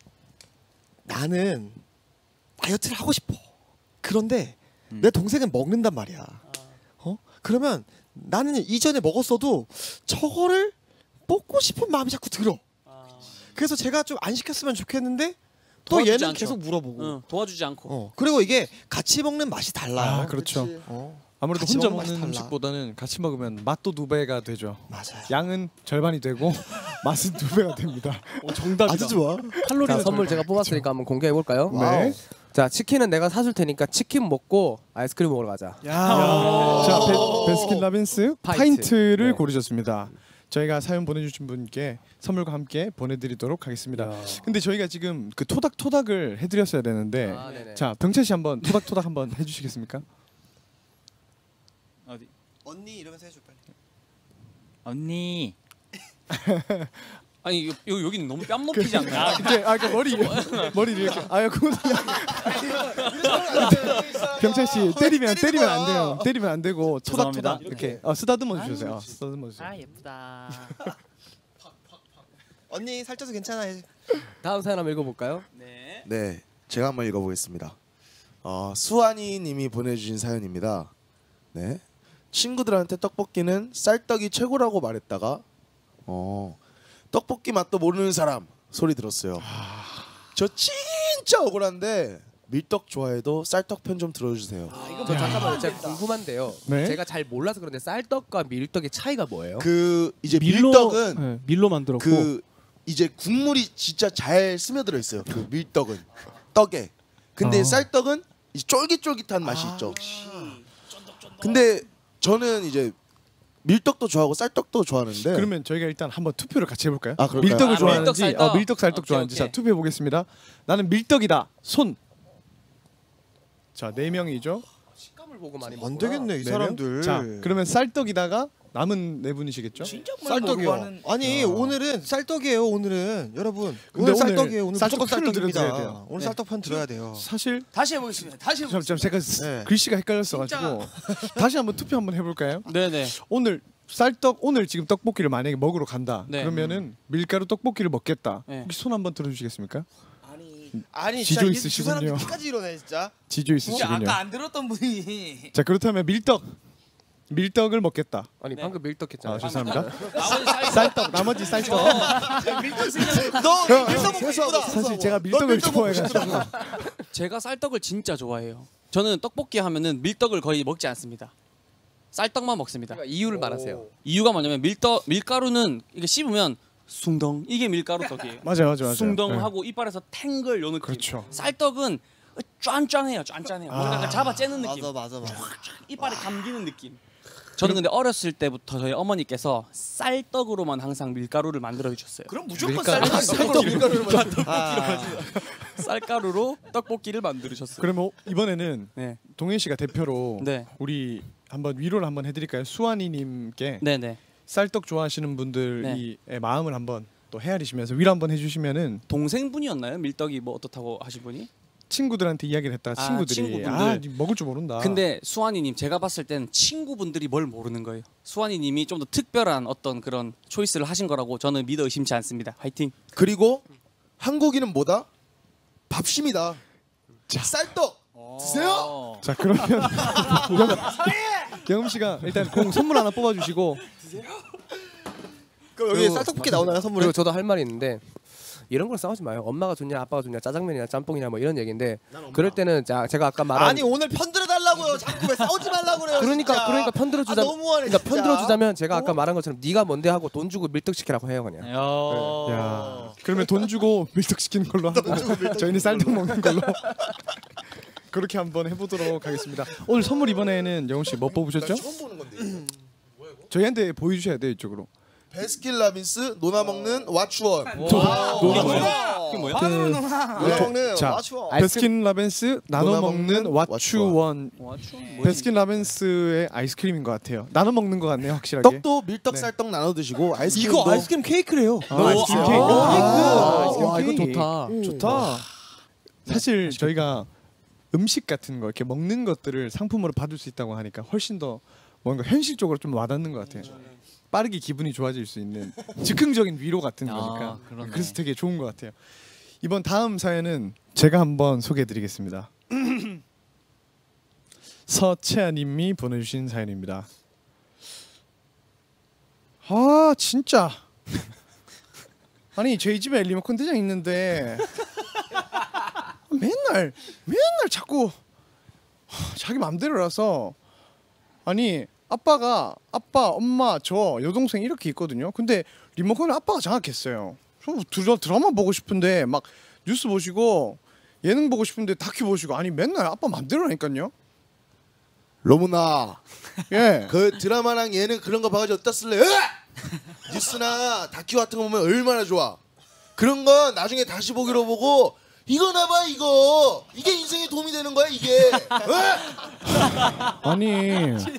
나는 다이어트를 하고 싶어. 그런데 음. 내 동생은 먹는단 말이야. 어? 그러면 나는 이전에 먹었어도 저거를 먹고 싶은 마음이 자꾸 들어. 그래서 제가 좀 안 시켰으면 좋겠는데 또 도와주지 얘는 않죠. 계속 물어보고. 응, 도와주지 않고. 어. 그리고 이게 같이 먹는 맛이 달라요. 아 그렇죠. 어. 아무래도 같이 혼자 먹는 맛이 먹는 달라. 음식보다는 같이 먹으면 맛도 두 배가 되죠. 맞아요. 양은 절반이 되고 맛은 두 배가 됩니다. 오, 정답이다. 아주 좋아. 자, 선물 제가 뽑았으니까 한번 공개해 볼까요? 네. 자 치킨은 내가 사줄 테니까 치킨 먹고 아이스크림 먹으러 가자. 야. 자 베, 베스킨라빈스 파인트. 파인트를 네. 고르셨습니다. 저희가 사연 보내주신 분께 선물과 함께 보내드리도록 하겠습니다. 근데 저희가 지금 그 토닥토닥을 해드렸어야 되는데 아, 네네. 자 병찬 씨 한번 토닥토닥 한번 해주시겠습니까? 어디? 언니 이러면서 해줄 빨리. 언니. 아니 요, 요 여기는 너무 뺨 높이지 않나요? 근데 아 그 머리 머리 이렇게 아야 그거 병찬 씨 때리면 때리면 안 돼요. 때리면 안 되고 죄송합니다. 토닥토닥 이렇게 어, 쓰다듬어 주세요. 어, 쓰다듬어 주세요. 아 예쁘다. 언니 살쪄서 괜찮아. 다음 사연 한번 읽어볼까요? 네. 네, 제가 한번 읽어보겠습니다. 어, 수환이님이 보내주신 사연입니다. 네, 친구들한테 떡볶이는 쌀떡이 최고라고 말했다가 어, 떡볶이 맛도 모르는 사람 소리 들었어요. 저 진짜 억울한데 밀떡 좋아해도 쌀떡 편 좀 들어주세요. 저 잠깐만요. 제가 궁금한데요. 네? 제가 잘 몰라서 그런데 쌀떡과 밀떡의 차이가 뭐예요? 그 이제 밀로 밀떡은 네, 밀로 만들었고 그 이제 국물이 진짜 잘 스며들어 있어요. 그 밀떡은 떡에. 근데 어. 쌀떡은 이제 쫄깃쫄깃한 맛이 있죠. 근데 저는 이제 밀떡도 좋아하고 쌀떡도 좋아하는데 그러면 저희가 일단 한번 투표를 같이 해볼까요? 아, 그럴까요? 밀떡을 아, 좋아하는지 밀떡, 쌀떡. 어, 밀떡 쌀떡 오케이, 좋아하는지 오케이. 자 투표해 보겠습니다. 나는 밀떡이다. 손. 자 네 명이죠. 식감을 보고 많이 안 먹구나. 되겠네 이 네 사람들. 명? 자 그러면 쌀떡이다가 남은 네 분이시겠죠? 진짜 쌀떡이요. 하는... 아니 오늘은 쌀떡이에요. 오늘은 여러분 근데 오늘 오늘 쌀떡이에요. 오늘 쌀떡 무조건 편을 쌀떡입니다. 들어드려야 돼요. 오늘 네. 쌀떡 편 들어야 돼요. 사실 다시 해보겠습니다. 다시 잠, 해보겠습니다. 잠 제가 네. 글씨가 헷갈렸어가지고 다시 한번 투표 한번 해볼까요? 네네. 오늘 쌀떡 오늘 지금 떡볶이를 만약에 먹으러 간다. 네. 그러면은 밀가루 떡볶이를 먹겠다. 네. 혹시 손 한번 들어주시겠습니까? 아니 아니 지조 진짜 이- 이 있으시군요. 사람들 끝까지 이러네 진짜. 지조 진짜 있으시군요. 아까 안 들었던 분이 자 그렇다면 밀떡 밀떡을 먹겠다. 아니 네. 방금 밀떡 했잖아요. 아 죄송합니다. 나머지 쌀 쌀떡 나머지 쌀떡. 너 밀떡 먹고 싶다. 사실 제가 밀떡을 좋아해가지고 제가 쌀떡을 진짜 좋아해요. 저는 떡볶이 하면은 밀떡을 거의 먹지 않습니다. 쌀떡만 먹습니다. 그러니까 이유를 말하세요. 이유가 뭐냐면 밀떡 밀가루는 이게 씹으면 숭덩 이게 밀가루 떡이에요. 맞아요, 맞아요, 맞아요. 숭덩하고 이빨에서 탱글 요 느낌. 그렇죠. 쌀떡은 쫀쫀해요, 쫀쫀해요. 뭔가 약간 잡아 째는 느낌. 맞아 맞아 맞아. 이빨에 감기는 느낌. 저는 근데 어렸을 때부터 저희 어머니께서 쌀떡으로만 항상 밀가루를 만들어 주셨어요. 그럼 무조건 밀가루. 쌀떡. 아, 쌀가루로 떡볶이를 만들으셨어요. 그러면 이번에는 네, 동현 씨가 대표로 네, 우리 한번 위로를 한번 해드릴까요? 수환이님께 네, 네. 쌀떡 좋아하시는 분들의 마음을 한번 또 헤아리시면서 위로 한번 해주시면은 동생분이었나요? 밀떡이 뭐 어떻다고 하신 분이? 친구들한테 이야기를 했다가 아, 친구들이 친구분들. 아 먹을 줄 모른다. 근데 수환이님 제가 봤을 땐 친구분들이 뭘 모르는 거예요. 수환이님이 좀 더 특별한 어떤 그런 초이스를 하신 거라고 저는 믿어 의심치 않습니다. 화이팅. 그리고 한국인은 뭐다? 밥심이다. 쌀떡 드세요. 자 그러면 영음, 영음 씨가 일단 공 선물 하나 뽑아주시고 그럼 여기 쌀떡볶이 나오나요 선물에? 그리고 저도 할 말이 있는데 이런 걸 싸우지 마요. 엄마가 좋냐 아빠가 좋냐 짜장면이나 짬뽕이냐 뭐 이런 얘기인데 그럴 때는 자 제가 아까 말한 아니 오늘 편 들어달라고. 말라고요. 자꾸 왜 싸우지 말라고 그래요. 그러니까 진짜. 그러니까 편 들어주자. 아, 너무하네, 그러니까 진짜. 편 들어주자면 제가 아까 말한 것처럼 네가 뭔데 하고 돈 주고 밀떡시키라고 해요 그냥. 야, 그러면 돈 주고 밀떡 시키는 걸로 하고 저희는 쌀떡 먹는 걸로 그렇게 한번 해보도록 하겠습니다. 오늘 선물 이번에는 영훈 씨 뭐 뽑으셨죠? 처음 보는 건데. 저희한테 보여주셔야 돼요 이쪽으로. 베스킨라빈스 노나 먹는 왓츠원. 이게 뭐야? 이게 뭐야? 노나 먹는 자, 와추워. 베스킨라빈스 나눠 나눠 먹는 먹는 왓츠원. 왓츠원 베스킨라빈스의 아이스크림인 것 같아요. 나눠 먹는 것 같네요 확실하게. 떡도 밀떡 네. 쌀떡 나눠 드시고 아이스크림도 이거 아이스크림 케이크래요. 아, 아이스크림 케이크. 오, 아, 케이크. 와 이거 좋다. 좋다. 사실 저희가 음식 같은 거 이렇게 먹는 것들을 상품으로 받을 수 있다고 하니까 훨씬 더 뭔가 현실적으로 좀 와닿는 것 같아요. 빠르게 기분이 좋아질 수 있는 즉흥적인 위로 같은 아, 거니까. 그러네. 그래서 되게 좋은 것 같아요. 이번 다음 사연은 제가 한번 소개해드리겠습니다. 서채아님이 보내주신 사연입니다. 아 진짜 아니 저희 집에 리모컨 대장 있는데 맨날 맨날 자꾸 자기 맘대로라서 아니 아빠가 아빠 엄마 저 여동생 이렇게 있거든요. 근데 리모컨을 아빠가 장악했어요. 저 드라마 보고 싶은데 막 뉴스 보시고 예능 보고 싶은데 다큐 보시고 아니 맨날 아빠 맘대로라니까요. 로무나 예. 그 드라마랑 예능 그런 거 봐가지고 어디다 쓸래? 으악! 뉴스나 다큐 같은 거 보면 얼마나 좋아. 그런 거 나중에 다시 보기로 보고 이거나 봐 이거 이게 인생에 도움이 되는 거야 이게. 으악! 아니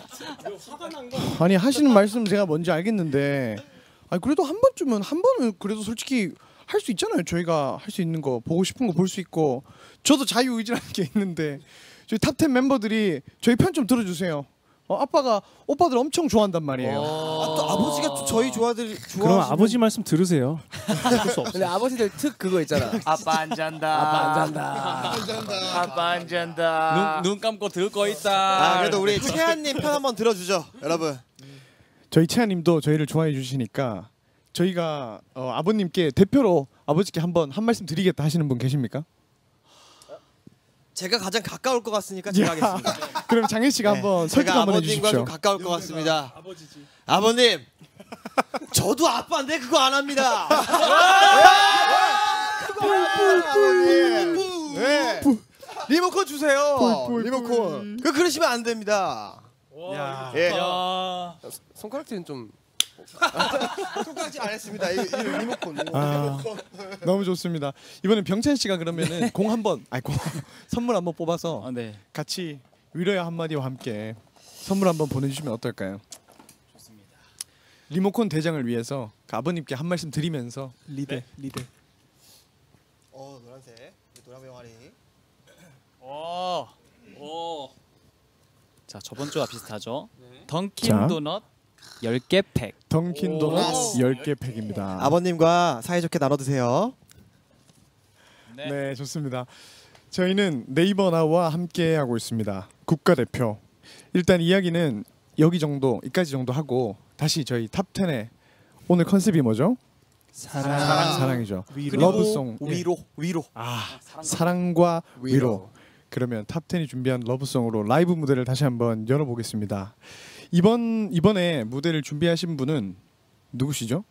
아니 하시는 말씀 제가 뭔지 알겠는데 아니 그래도 한 번쯤은 한 번은 그래도 솔직히 할 수 있잖아요. 저희가 할 수 있는 거 보고 싶은 거 볼 수 있고 저도 자유의지라는 게 있는데 저희 탑텐 멤버들이 저희 편 좀 들어주세요. 어, 아빠가 오빠들 엄청 좋아한단 말이에요. 아, 또 아버지가 또 저희 좋아들 좋아. 그럼 아버지 말씀 들으세요. 근데 아버지들 특 그거 있잖아. 아빠 안 잔다. 아빠 안 잔다. 아빠 안 잔다. 눈, 눈 감고 듣고 있다. 아 그래도 우리 채한님 편 한번 들어주죠, 여러분. 저희 채아님도 저희를 좋아해 주시니까 저희가 어, 아버님께 대표로 아버지께 한번 한 말씀 드리겠다 하시는 분 계십니까? 제가 가장 가까울 것 같으니까 제가 하겠습니다. 그럼 장현 씨가 네, 한번 설득 제가 한번 아버님과 해주십시오. 좀 가까울 것 같습니다. 아버지지. 아버님, 저도 아빠인데 그거 안 합니다. 아버님. 네. 리모컨 주세요. 리모컨. 그 그러시면 안 됩니다. 야. 예. 손가락질은 좀 손가락질 안 했습니다. 이, 이 리모컨. 아, 너무 좋습니다. 이번엔 병찬 씨가 그러면은 공 한번, 아니 공 선물 한번 뽑아서 아, 네. 같이 위로의 한마디와 함께 선물 한번 보내주시면 어떨까요? 좋습니다. 리모컨 대장을 위해서 그 아버님께 한 말씀 드리면서 리드 리드. 어 노란색 노란 병아리. 오. 오. 자 저번 주와 비슷하죠. 던킨 자. 도넛 열 개 팩. 던킨 도넛 열 개 팩입니다. 아버님과 사이좋게 나눠 드세요. 네. 네, 좋습니다. 저희는 네이버 나우와 함께 하고 있습니다. 국가대표. 일단 이야기는 여기 정도, 이까지 정도 하고 다시 저희 탑텐에 오늘 컨셉이 뭐죠? 사랑. 사랑, 사랑이죠. 위로. 러브송. 예. 위로 위로. 아, 사랑과 위로. 위로. 그러면 탑텐이 준비한 러브송으로 라이브 무대를 다시 한번 열어보겠습니다. 이번 이번에 무대를 준비하신 분은 누구시죠?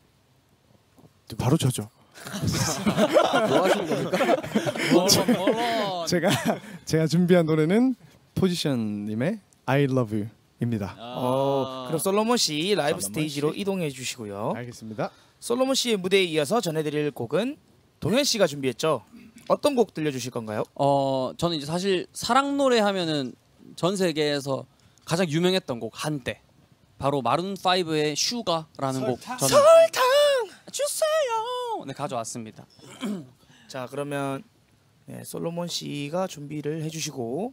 바로 저죠. 뭐 하시는 겁니까? 제가 제가 준비한 노래는 포지션님의 I Love You입니다. 어, 그럼 솔로몬 씨 라이브 솔로몬 스테이지로 씨. 이동해 주시고요. 알겠습니다. 솔로몬 씨의 무대에 이어서 전해드릴 곡은 동현 씨가 준비했죠. 어떤 곡 들려주실 건가요? 어 저는 이제 사실 사랑 노래 하면은 전 세계에서 가장 유명했던 곡 한때 바로 마룬 파이브의 슈가라는 곡 저는 설탕 주세요. 네 가져왔습니다. 자 그러면 네, 솔로몬 씨가 준비를 해주시고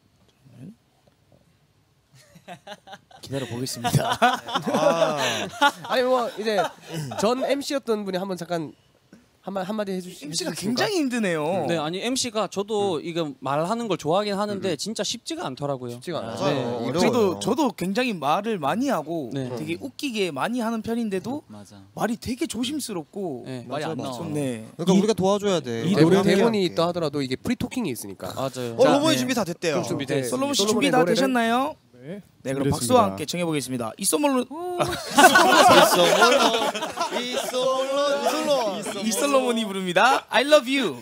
기다려 보겠습니다. 아. 아니 뭐 이제 전 엠씨였던 분이 한번 잠깐 한마 한마디 해주시. 엠씨가 굉장히 힘드네요. 네, 아니 엠씨가 저도 이거 말하는 걸 좋아하긴 하는데 진짜 쉽지가 않더라고요. 쉽지가 않아요. 맞아요. 네. 저도 저도 굉장히 말을 많이 하고 네. 되게 웃기게 많이 하는 편인데도 맞아. 말이 되게 조심스럽고 네. 말이 안 나와. 좀 네. 그러니까 우리가 도와줘야 돼. 이 노래 노래 함께 대본이 할게. 있다 하더라도 이게 프리토킹이 있으니까. 맞아요. 어, 자, 로봇 네. 준비 다 됐대요. 그럼 준비 네, 돼. 솔로몬 씨 솔로몬의 준비 다 노래를 되셨나요? 네. 네, 그럼 준비됐습니다. 박수와 함께 청해 보겠습니다. 이솔로몬 이솔로 이솔로몬이 부릅니다. I love you.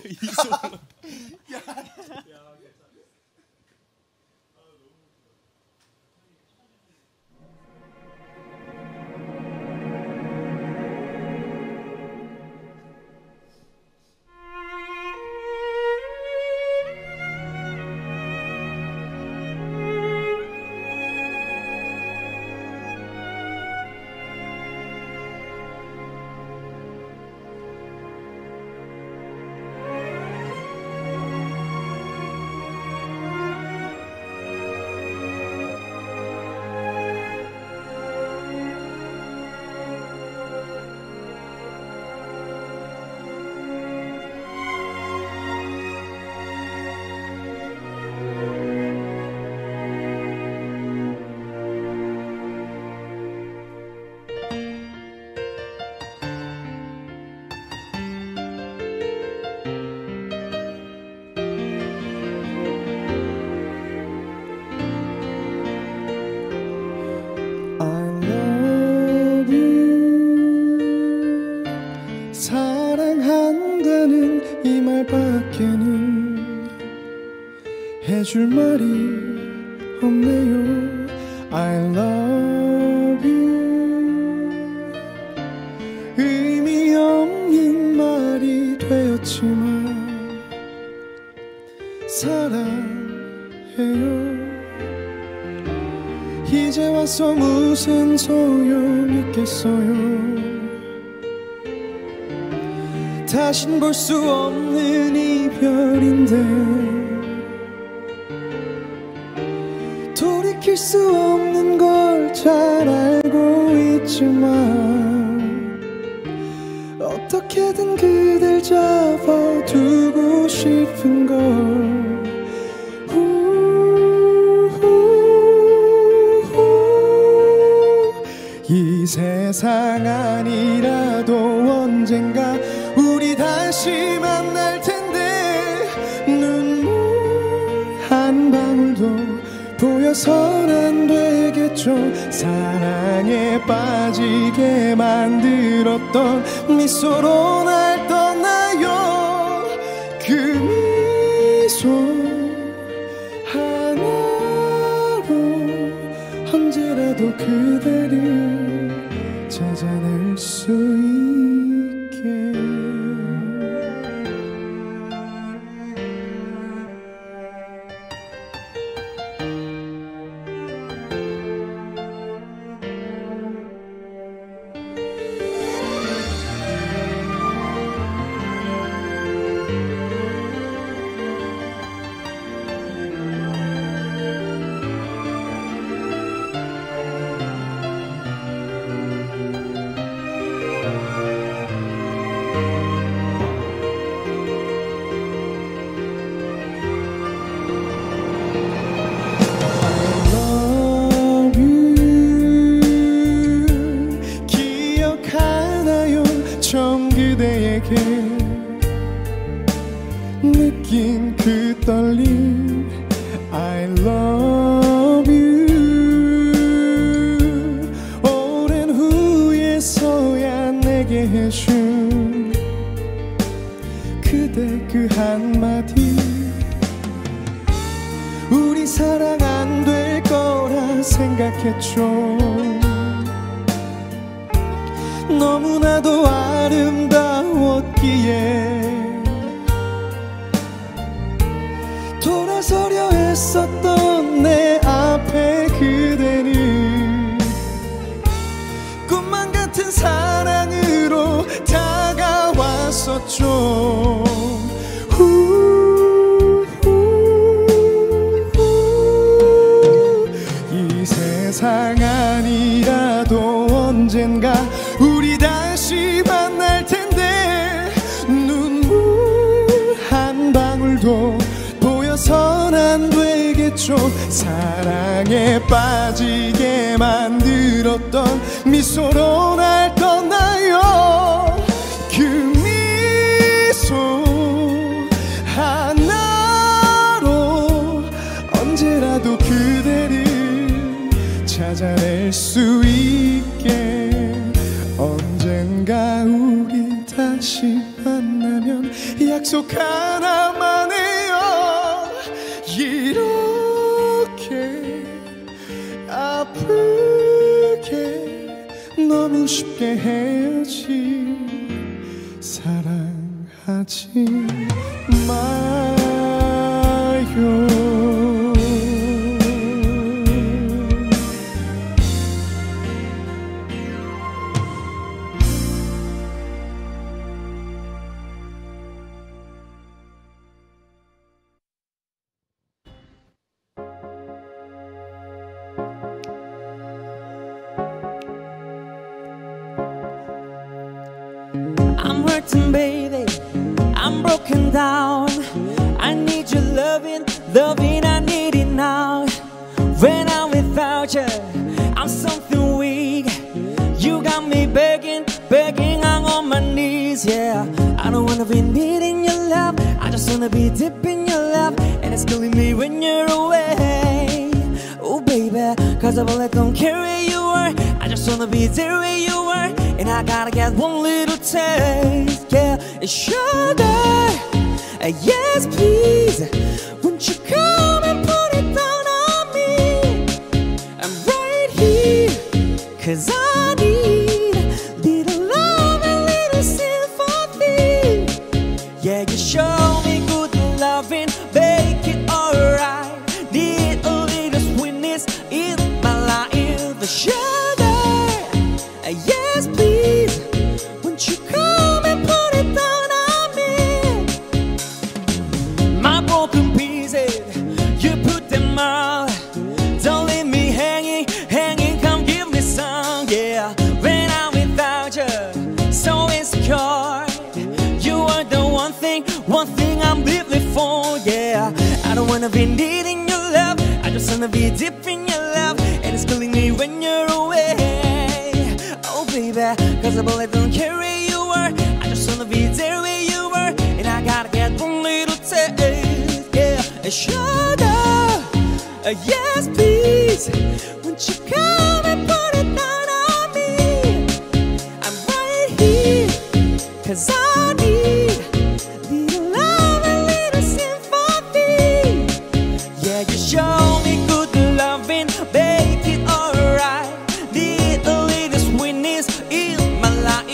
사랑한다는 이 말밖에는 해줄 말이 없네요. I love you 의미 없는 말이 되었지만 사랑해요. 이제 와서 무슨 소용 있겠어요. 다신 볼 수 없는 이별인데 돌이킬 수 없는 걸 잘 알고 있지만 어떻게든 그댈 잡아두고 싶은 걸. 이 세상 아니라도 언젠가 우리 다시 만날 텐데 눈물 한 방울도 보여선 안 되겠죠. 사랑에 빠지게 만들었던 미소로 날 떠나요. 그 미소 하나로 언제라도 그대를 찾아낼 수 있게. 느낀 그 떨림 I love you 오랜 후에서야 내게 해준 그대 그 한마디 우리 사랑 안 될 거라 생각했죠. 너무나도 아름다웠기에 돌아서려 했었던 내 앞에 그대는 꿈만 같은 사랑으로 다가왔었죠. 이 세상 아니라도 언젠가 우리 다시 만날 텐데 했죠. 사랑에 빠지게 만들었던 미소로 날 떠나요. 그 미소 하나로 언제라도 그대를 찾아낼 수 있게. 언젠가 우리 다시 만나면 약속 하나만 해요. 이렇게 아프게 너무 쉽게 헤어지 사랑하지 마요. I'm hurting, baby. I'm broken down. I need your loving, loving. I need it now. When I'm without you, I'm something weak. You got me begging, begging. I'm on my knees. Yeah, I don't wanna be needing your love. I just wanna be deep in your love, and it's killing me when you're away. Oh, baby, cause I really don't care where you are. I just wanna be there where you are. And I gotta get one little taste, yeah, it's sugar. Uh, yes, please, won't you come and put it down on me? I'm right here, cause I need little love and little sympathy. Yeah, you show me good loving, make it alright. Need a little sweetness in my life, the sugar. Uh, yes, please, won't you come and put it down on me? My broken pieces, you put them out. Don't leave me hanging, hanging, come give me some, yeah. When I'm without you, so insecure. You are the one thing, one thing I'm living for, yeah. I don't wanna be needing your love, I just wanna be deep in your love. And it's killing me when you're away. Baby, cause I really don't care where you are. I just wanna be there where you are. And I gotta get one little taste, yeah, sugar. Uh, yes, please, won't you come and put it down on me? I'm right here, cause I need little love and little sympathy. Yeah, you show me good loving, make it alright. Need a little sweetness in my life,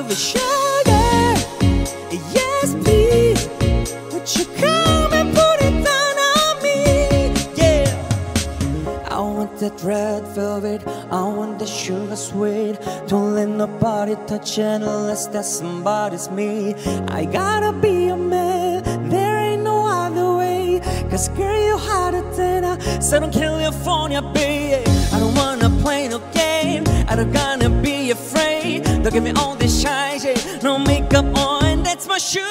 sugar. Yes, please, would you come and put it down on me? Yeah, I want that red velvet, I want the sugar sweet. Don't let nobody touch it unless that somebody's me. I gotta be a man, there ain't no other way. Cause girl, you're hotter than a Southern California bay. I don't wanna play no game, I don't gonna be afraid. Don't give me all this shine shit, no makeup on, that's my sugar.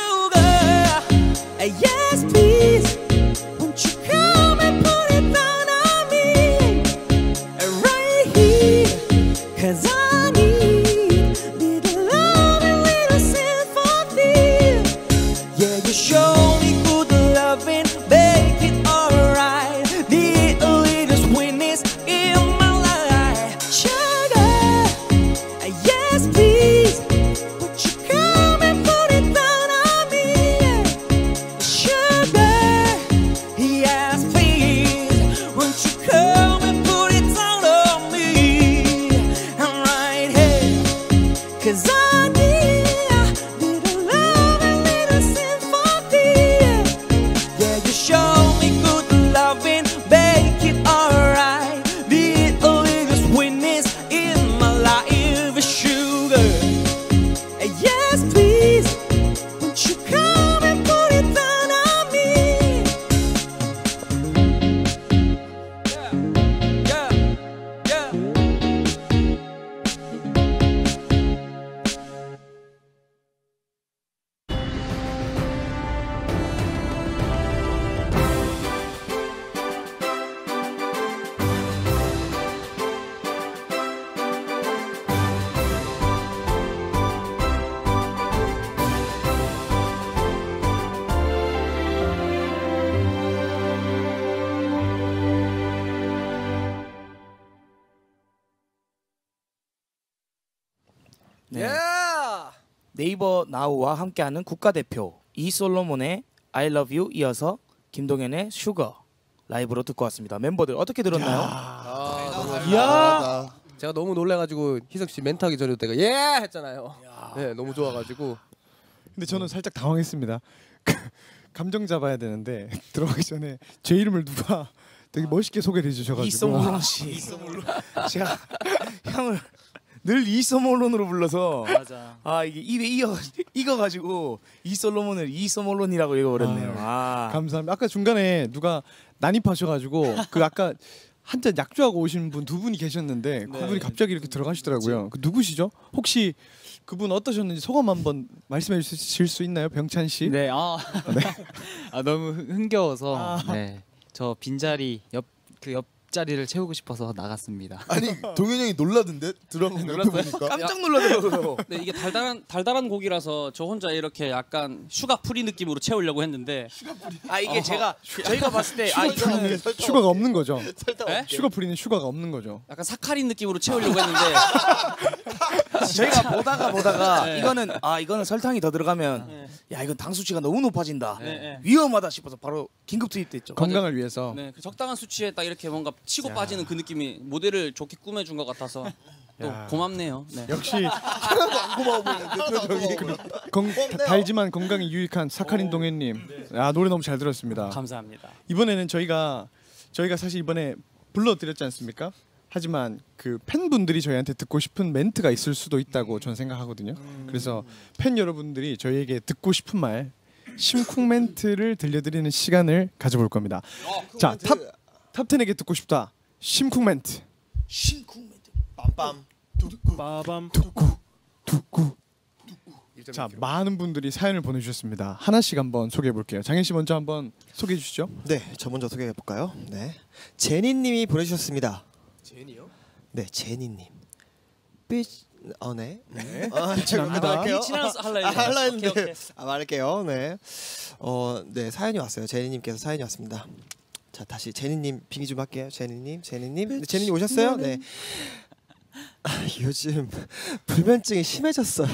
Uh, yes, please, won't you come and put it down on me? Uh, right here, cause I need little love and little sympathy. Yeah, you show me good loving, make it alright. Need a little sweetness in my life, sugar. Uh, yes, please, would you come and put it down on me? 네. 네이버 나우와 함께하는 국가대표 이솔로몬의 I Love You 이어서 김동현의 슈거 라이브로 듣고 왔습니다. 멤버들 어떻게 들었나요? 이야. 제가 너무 놀래가지고 희석 씨 멘트하기 전에 내가 예 했잖아요. 네, 너무 좋아가지고. 근데 저는 살짝 당황했습니다. 감정 잡아야 되는데 들어가기 전에 제 이름을 누가 되게 멋있게 소개를 해주셔가지고. 이소몰론 씨. 제가 형을 늘 이소몰론으로 불러서 맞아. 아 이게 입에 이어 익어가지고 이솔로몬을 이소몰론이라고 읽어버렸네요. 아, 감사합니다. 아까 중간에 누가 난입하셔가지고 그 아까 한잔 약주하고 오신 분 두 분이 계셨는데 그분이 갑자기 이렇게 들어가시더라고요. 그 누구시죠? 혹시 그분 어떠셨는지 소감 한번 말씀해 주실 수 있나요, 병찬 씨? 네, 아, 아 너무 흥겨워서 아. 네, 저 빈자리 옆 그 옆자리를 채우고 싶어서 나갔습니다. 아니 동현이 형이 놀라던데 들어간 거 보니까. 깜짝 놀라더라고요. 네, 이게 달달한 달달한 곡이라서 저 혼자 이렇게 약간 슈가 프리 느낌으로 채우려고 했는데 아 이게 제가 저희가 봤을 때 아 이거는 슈가가 없는 거죠. 네? 슈가 프리는 슈가가 없는 거죠. 약간 사카린 느낌으로 채우려고 했는데 저희가 보다가 보다가 네. 이거는 아 이거는 설탕이 더 들어가면 야 이건 당 수치가 너무 높아진다. 네, 네. 위험하다 싶어서 바로 긴급 투입됐죠. 건강을 위해서. 네, 그 적당한 수치에 딱 이렇게 뭔가 치고 빠지는 그 느낌이 모델을 좋게 꾸며준 것 같아서 또 야. 고맙네요. 네. 역시 고마워 보이는데 표정이. 건, 달지만 건강에 유익한 사카린 동현님. 아 노래 너무 잘 들었습니다. 감사합니다. 이번에는 저희가 저희가 사실 이번에 불러드렸지 않습니까? 하지만 그 팬분들이 저희한테 듣고 싶은 멘트가 있을 수도 있다고 저는 생각하거든요. 그래서 팬 여러분들이 저희에게 듣고 싶은 말 심쿵 멘트를 들려드리는 시간을 가져볼 겁니다. 자, 탑 탑텐에게 듣고 싶다. 심쿵 멘트. 심쿵 멘트. 빰빰. 빠밤. 두구. 자, 많은 분들이 사연을 보내주셨습니다. 하나씩 한번 소개해 볼게요. 장현 씨 먼저 한번 소개해 주시죠. 네, 저 먼저 소개해 볼까요? 네, 제니님이 보내주셨습니다. 제니요? 네, 제니님. 삐, 어, 네. 네. 아, 친합니다. 말할게요. 친하면서 할라 아, 할라 오케이, 했는데 오케이. 아, 말할게요. 네. 어, 네 사연이 왔어요. 제니님께서 사연이 왔습니다. 자, 다시 제니님 빙의 좀 할게요. 제니님, 제니님, 네, 제니님 오셨어요? 네. 아, 요즘 불면증이 심해졌어요.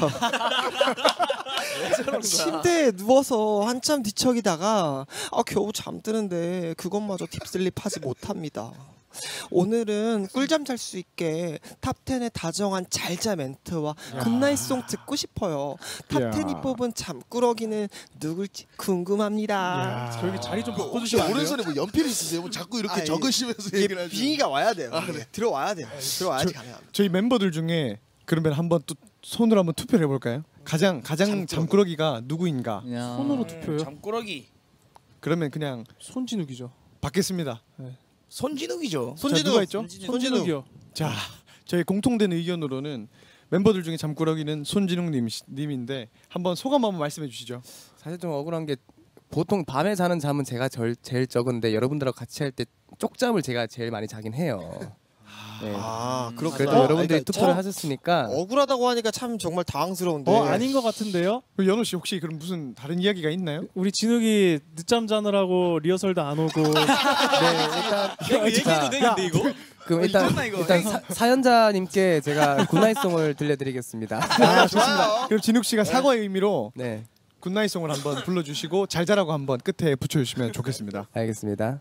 침대에 누워서 한참 뒤척이다가 아, 겨우 잠드는데 그것마저 딥슬립하지 못합니다. 오늘은 꿀잠 잘 수 있게 탑텐의 다정한 잘자 멘트와 굿나잇송 듣고 싶어요. 탑텐이 야. 뽑은 잠꾸러기는 누굴지 궁금합니다. 야. 저기 자리 좀 혹시 바꿔주시면 안 돼요? 오른손에 뭐 연필 있으세요? 뭐 자꾸 이렇게 아, 적으시면서 이게 얘기를 하시는. 빙의가 와야 돼요. 이게. 들어와야 돼요. 들어와야지 가능합니다. 저희 멤버들 중에 그러면 한번 또 손으로 한번 투표를 해볼까요? 가장 가장 잠꾸러기가 누구인가? 야. 손으로 투표요? 잠꾸러기. 그러면 그냥 손진욱이죠. 받겠습니다. 손진욱이죠. 자, 누가 있죠? 손진욱이요. 자, 저희 공통된 의견으로는 멤버들 중에 잠꾸러기는 손진욱 님, 님인데 한번 소감 한번 말씀해 주시죠. 사실 좀 억울한 게 보통 밤에 자는 잠은 제가 절, 제일 적은데 여러분들하고 같이 할 때 쪽잠을 제가 제일 많이 자긴 해요. 네. 아, 그렇구나. 그래도 어, 여러분들이 그러니까 투표를 저- 하셨으니까 억울하다고 하니까 참 정말 당황스러운데. 어 아닌 것 같은데요? 그럼 연호 씨 혹시 그럼 무슨 다른 이야기가 있나요? 우리 진욱이 늦잠 자느라고 리허설도 안 오고. 네 일단 얘기해도 되는데 이거? 그럼 일단 미쳤나, 이거? 일단 사, 사연자님께 제가 굿나잇송을 들려드리겠습니다. 아, 좋습니다. 그럼 진욱 씨가 사과의 의미로 네 굿나잇송을 한번 불러주시고 잘 자라고 한번 끝에 붙여주시면 좋겠습니다. 알겠습니다.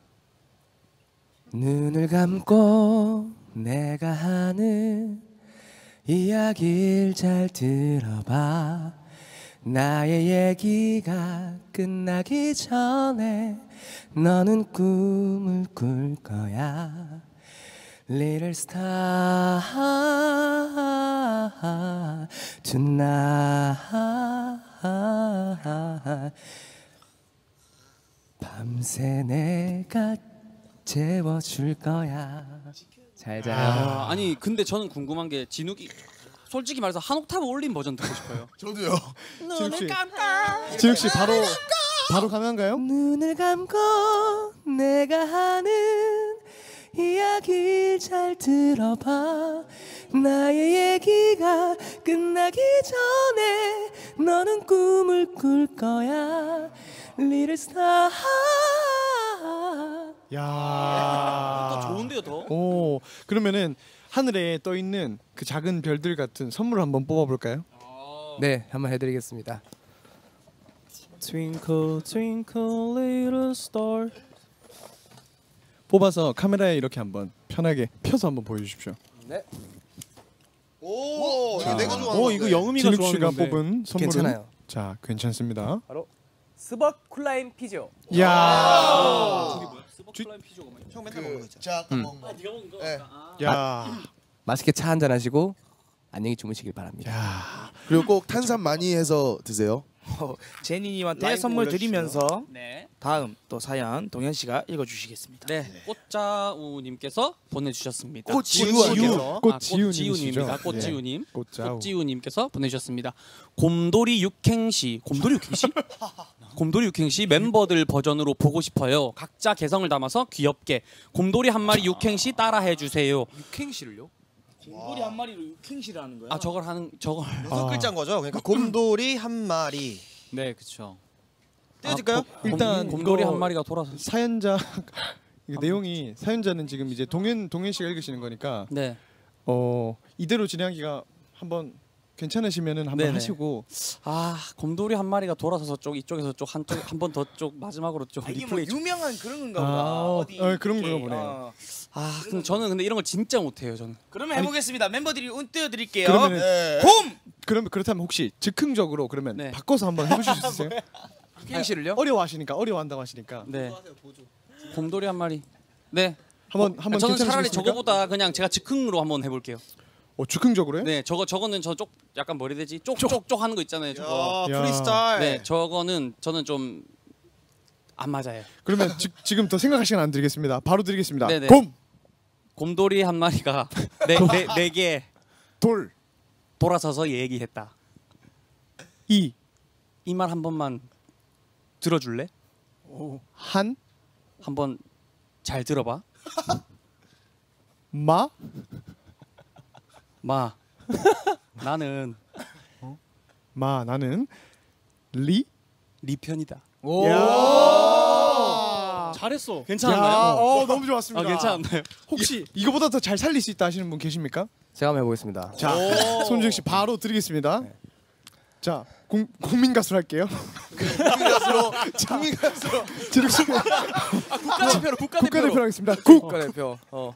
눈을 감고 내가 하는 이야기를 잘 들어봐. 나의 얘기가 끝나기 전에 너는 꿈을 꿀 거야. Little star tonight. 밤새 내가 재워줄 거야. 잘 자요. 아, 아니 근데 저는 궁금한 게 진욱이 솔직히 말해서 한 옥타브 올린 버전 듣고 싶어요. 저도요. 진욱 씨, 진욱 씨 바로 바로 가능한가요? 눈을 감고 내가 하는 이야기 잘 들어봐. 나의 얘기가 끝나기 전에 너는 꿈을 꿀 거야. Little star. 야, 더 좋은데요 더? 오, 그러면은 하늘에 떠 있는 그 작은 별들 같은 선물을 한번 뽑아볼까요? 네, 한번 해드리겠습니다. Twinkle twinkle little star. 뽑아서 카메라에 이렇게 한번 편하게 펴서 한번 보여주십시오. 네. 오, 이거 내가 좋아하는 오 이거 건데. 영음이가 진욱 씨가 좋아하는 건데. 뽑은 선물은 괜찮아요. 자 괜찮습니다. 바로 스벅 쿨라인 피지오. 야, 형 맨날 먹는 거 있잖아. 자, 아까 먹은 거. 네. 야, 맛있게 차 한잔 하시고 안녕히 주무시길 바랍니다. 야. 그리고 꼭 탄산 많이 해서 드세요. 어, 제니님한테 라이브 선물 올려주시죠. 드리면서 네. 다음 또 사연 동현 씨가 읽어주시겠습니다. 네. 꽃자우님께서 보내주셨습니다. 꽃지우. 꽃지우님입니다. 꽃지우님. 꽃자우. 꽃지우님께서 보내주셨습니다. 곰돌이 육행시. 곰돌이 육행시? 곰돌이 육행시 멤버들 버전으로 보고 싶어요. 각자 개성을 담아서 귀엽게 곰돌이 한 마리 육행시 따라해 주세요. 육행시를요? 곰돌이 한 마리로 육행시를 하는 거야? 아 저걸 하는 저걸. 여섯 글자인 거죠. 그러니까 곰돌이 한 마리. 네, 그렇죠. 떼어질까요? 아, 일단 곰, 곰돌이 이거 한 마리가 돌아서. 사연자 이거 내용이 사연자는 지금 이제 동현 동현 씨가 읽으시는 거니까 네. 어 이대로 진행하기가 한번 괜찮으시면은 한번 네네. 하시고 아 곰돌이 한 마리가 돌아서서 쪽 이쪽에서 쪽 한쪽 한 번 더 쪽 마지막으로 쪽 아, 이게 뭐 리플레이. 쪽. 유명한 그런 건가 아, 보다. 어, 어디 어, 그런 이렇게, 건가 보네요. 어. 아 근데 저는 근데 이런 걸 진짜 못해요 저는. 그러면 해보겠습니다. 멤버들이 운 띄워드릴게요. 그러면은 네. 곰! 그러면 그렇다면 혹시 즉흥적으로 그러면 네. 바꿔서 한번 해보실 수 있어요? 육행시를요? 어려워하시니까 어려워한다고 하시니까 네. 곰돌이 한 마리. 네. 한번 한번 저는 차라리 괜찮으시겠습니까? 저거보다 그냥 제가 즉흥으로 한번 해볼게요. 어 즉흥적으로요? 네, 저거 저거는 저 쪽 약간 뭐라 해야 되지? 쪽쪽쪽 하는 거 있잖아요. 저거. 야, 야. 프리스타일. 네, 저거는 저는 좀 안 맞아요. 그러면 지, 지금 더 생각할 시간 안 드리겠습니다. 바로 드리겠습니다. 네네. 곰, 곰돌이 한 마리가 네네 개 돌, 돌아서서 얘기했다. 이, 이 말 한 번만 들어줄래? 한, 한번 잘 들어봐. 마, 마, 나는 마 나는 리. 네 편이다. 야. 잘했어. 괜찮았나요? 야, 어 너무 좋았습니다. 아, 괜찮았나요? 혹시 이거보다 더 잘 살릴 수 있다 하시는 분 계십니까? 제가 한번 해보겠습니다. 자, 손준혁 씨 바로 드리겠습니다. 네. 자, 공, 국민 가수로 할게요. 국민 가수로 국민 가수로 진욱 씨 국가대표로 국가대표 하겠습니다. 국. 국가대표. 어.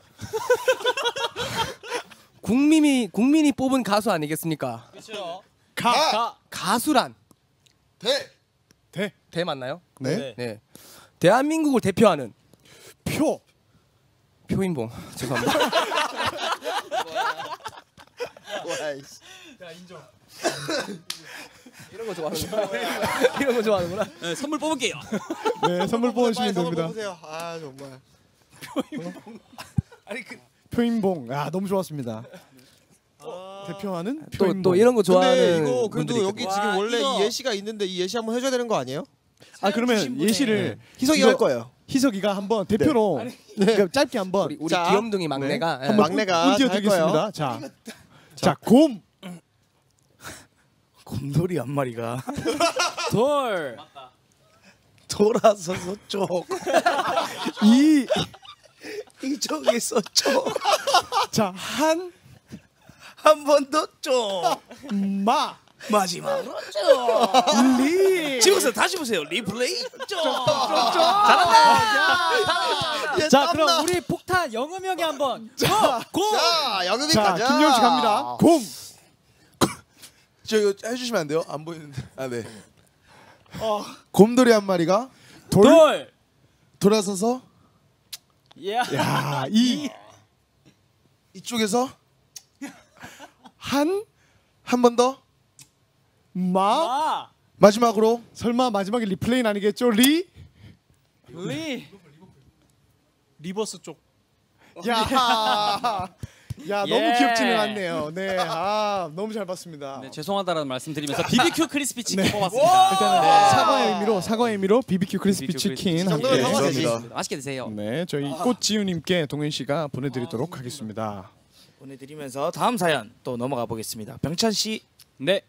국민이 국민이 뽑은 가수 아니겠습니까? 그렇죠. 가. 가 가수란 대 대. 대 맞나요? 네. 네. 대한민국을 대표하는 표. 표인봉. 죄송합니다. 이런 거 좋아하는구나. 이런 거 좋아하는구나. 네, 선물 뽑을게요. 네, 선물 뽑으시면 됩니다. 보세요. 아 정말. 아니 그 표인봉. 아, 너무 좋았습니다. 대표하는 표인봉. 또 또 이런 거 근데 좋아하는 이거 분들이 그래도 여기 있거든요. 지금 와, 원래 이거- 이 예시가 있는데 이 예시 한번 해줘야 되는 거 아니에요? 아, 그러면 예시를 희석이 이거 할 거예요. 희석이가 한번 대표로 그러니까 짧게 한번 우리 우리 자, 귀염둥이 막내가 예. 한번 막내가 띄워 할 드리겠습니다. 자. 자, 곰. 곰돌이 한 마리가 돌. 돌아서서 쪽 이. 이쪽에서 쪽 자, 한. 한 번 더 쪽 마. 마지막으로 쪽 리. 집에서 다시 보세요. 리플레이 쪽 자 그럼 우리 폭탄 영음형이 한번 고! 자 영음이 자, 가자. 김영 씨 갑니다. 곰. 저 이거 해주시면 안 돼요? 안 보이는데. 아 네. 곰돌이 한 마리가 돌. 돌! 돌아서서 야. 야, 이. 이쪽에서 한. 한 번 더 마. 아! 마지막으로 설마 마지막에 리플레인 아니겠죠? 리. 리! 리버스 쪽. 야. 야, 너무 예. 귀엽지는 않네요. 네. 아, 너무 잘 봤습니다. 네, 죄송하다라는 말씀드리면서 비비큐 크리스피 치킨 뽑았습니다. 일단은 네. 사과의 의미로 사과의 의미로 비비큐 크리스피 비비큐 치킨 크리스피 함께. 치킨. 정도는 감사합니다. 되지. 맛있게 드세요. 네, 저희 꽃지우님께 동현 씨가 보내드리도록 하겠습니다. 보내드리면서 다음 사연 또 넘어가 보겠습니다. 병찬 씨. 네.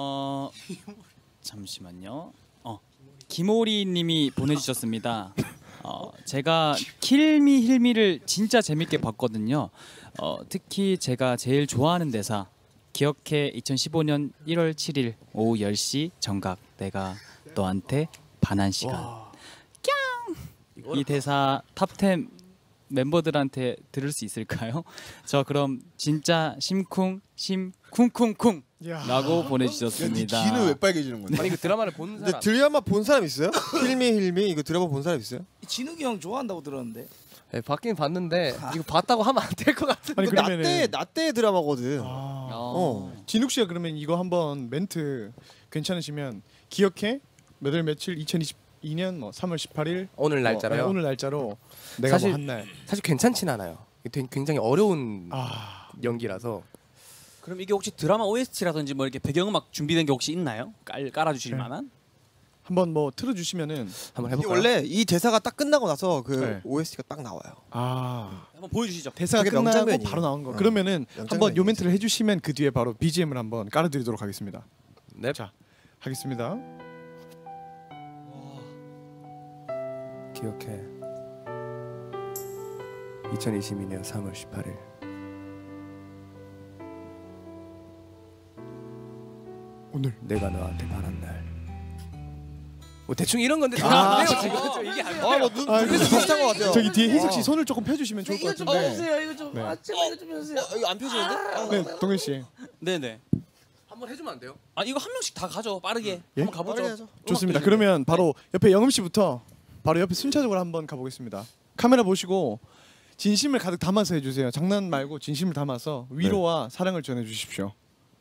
어 잠시만요. 어 김오리 님이 보내주셨습니다. 어, 제가 킬미 힐미를 진짜 재밌게 봤거든요. 어, 특히 제가 제일 좋아하는 대사 기억해 이천십오 년 일월 칠일 오후 열 시 정각 내가 너한테 반한 시간. 깡! 이 대사 탑텐 멤버들한테 들을 수 있을까요? 저 그럼 진짜 심쿵 심쿵쿵쿵 라고 보내주셨습니다. 귀는 왜 빨개지는 건데? 아니 그 드라마를 본 근데 사람 드라마 본 사람 있어요? 힐미 힐미 이거 드라마 본 사람 있어요? 진욱이 형 좋아한다고 들었는데. 네, 봤긴 봤는데 이거 봤다고 하면 안 될 것 같은데. 아니 그러면은 나때 나때 드라마거든. 아, 어. 진욱 씨가 그러면 이거 한번 멘트 괜찮으시면 기억해 몇 월 며칠 이천이십이 년 뭐 삼월 십팔일 오늘 날짜로요? 어, 오늘 날짜로 내가 사실- 뭐 한 날. 사실 괜찮진 않아요. 되게 굉장히 어려운 아, 연기라서. 그럼 이게 혹시 드라마 오에스티라든지 뭐 이렇게 배경음악 준비된 게 혹시 있나요? 깔 깔아주실 네. 만한? 한번 뭐 틀어주시면은 한번 이게 해볼까요? 원래 이 대사가 딱 끝나고 나서 그 네. 오에스티가 딱 나와요. 아 한번 보여주시죠. 대사가 그게 끝나고 명장면이에요. 바로 나온 거. 어, 그러면은 한번 명장면이에요, 요 멘트를 해주시면 그 뒤에 바로 비지엠을 한번 깔아드리도록 하겠습니다. 네. 자 하겠습니다. 기억해. 이천이십이 년 삼월 십팔일. 오늘 내가 너한테 말한 날. 뭐 대충 이런 건데 아, 안 돼요 지금. 저 이게 안 돼요. 아뭐눈 아, 눈에서 비슷한 것 같아요. 저기 뒤에 희석 씨 어. 손을 조금 펴주시면 좋을 것 이거 좀 같은데. 해주세요. 이거 좀. 네. 아, 제발 이거 좀 해주세요. 어, 이거 안 펴지는데? 네, 동현 씨 네네. 한번 해주면 안 돼요? 아 이거 한 명씩 다 가죠. 빠르게. 예? 한번 가보죠. 빠르게 하죠. 좋습니다. 음악도 그러면 바로 옆에 영음 씨부터 바로 옆에 순차적으로 한번 가보겠습니다. 카메라 보시고 진심을 가득 담아서 해주세요. 장난 말고 진심을 담아서 위로와 사랑을 전해주십시오.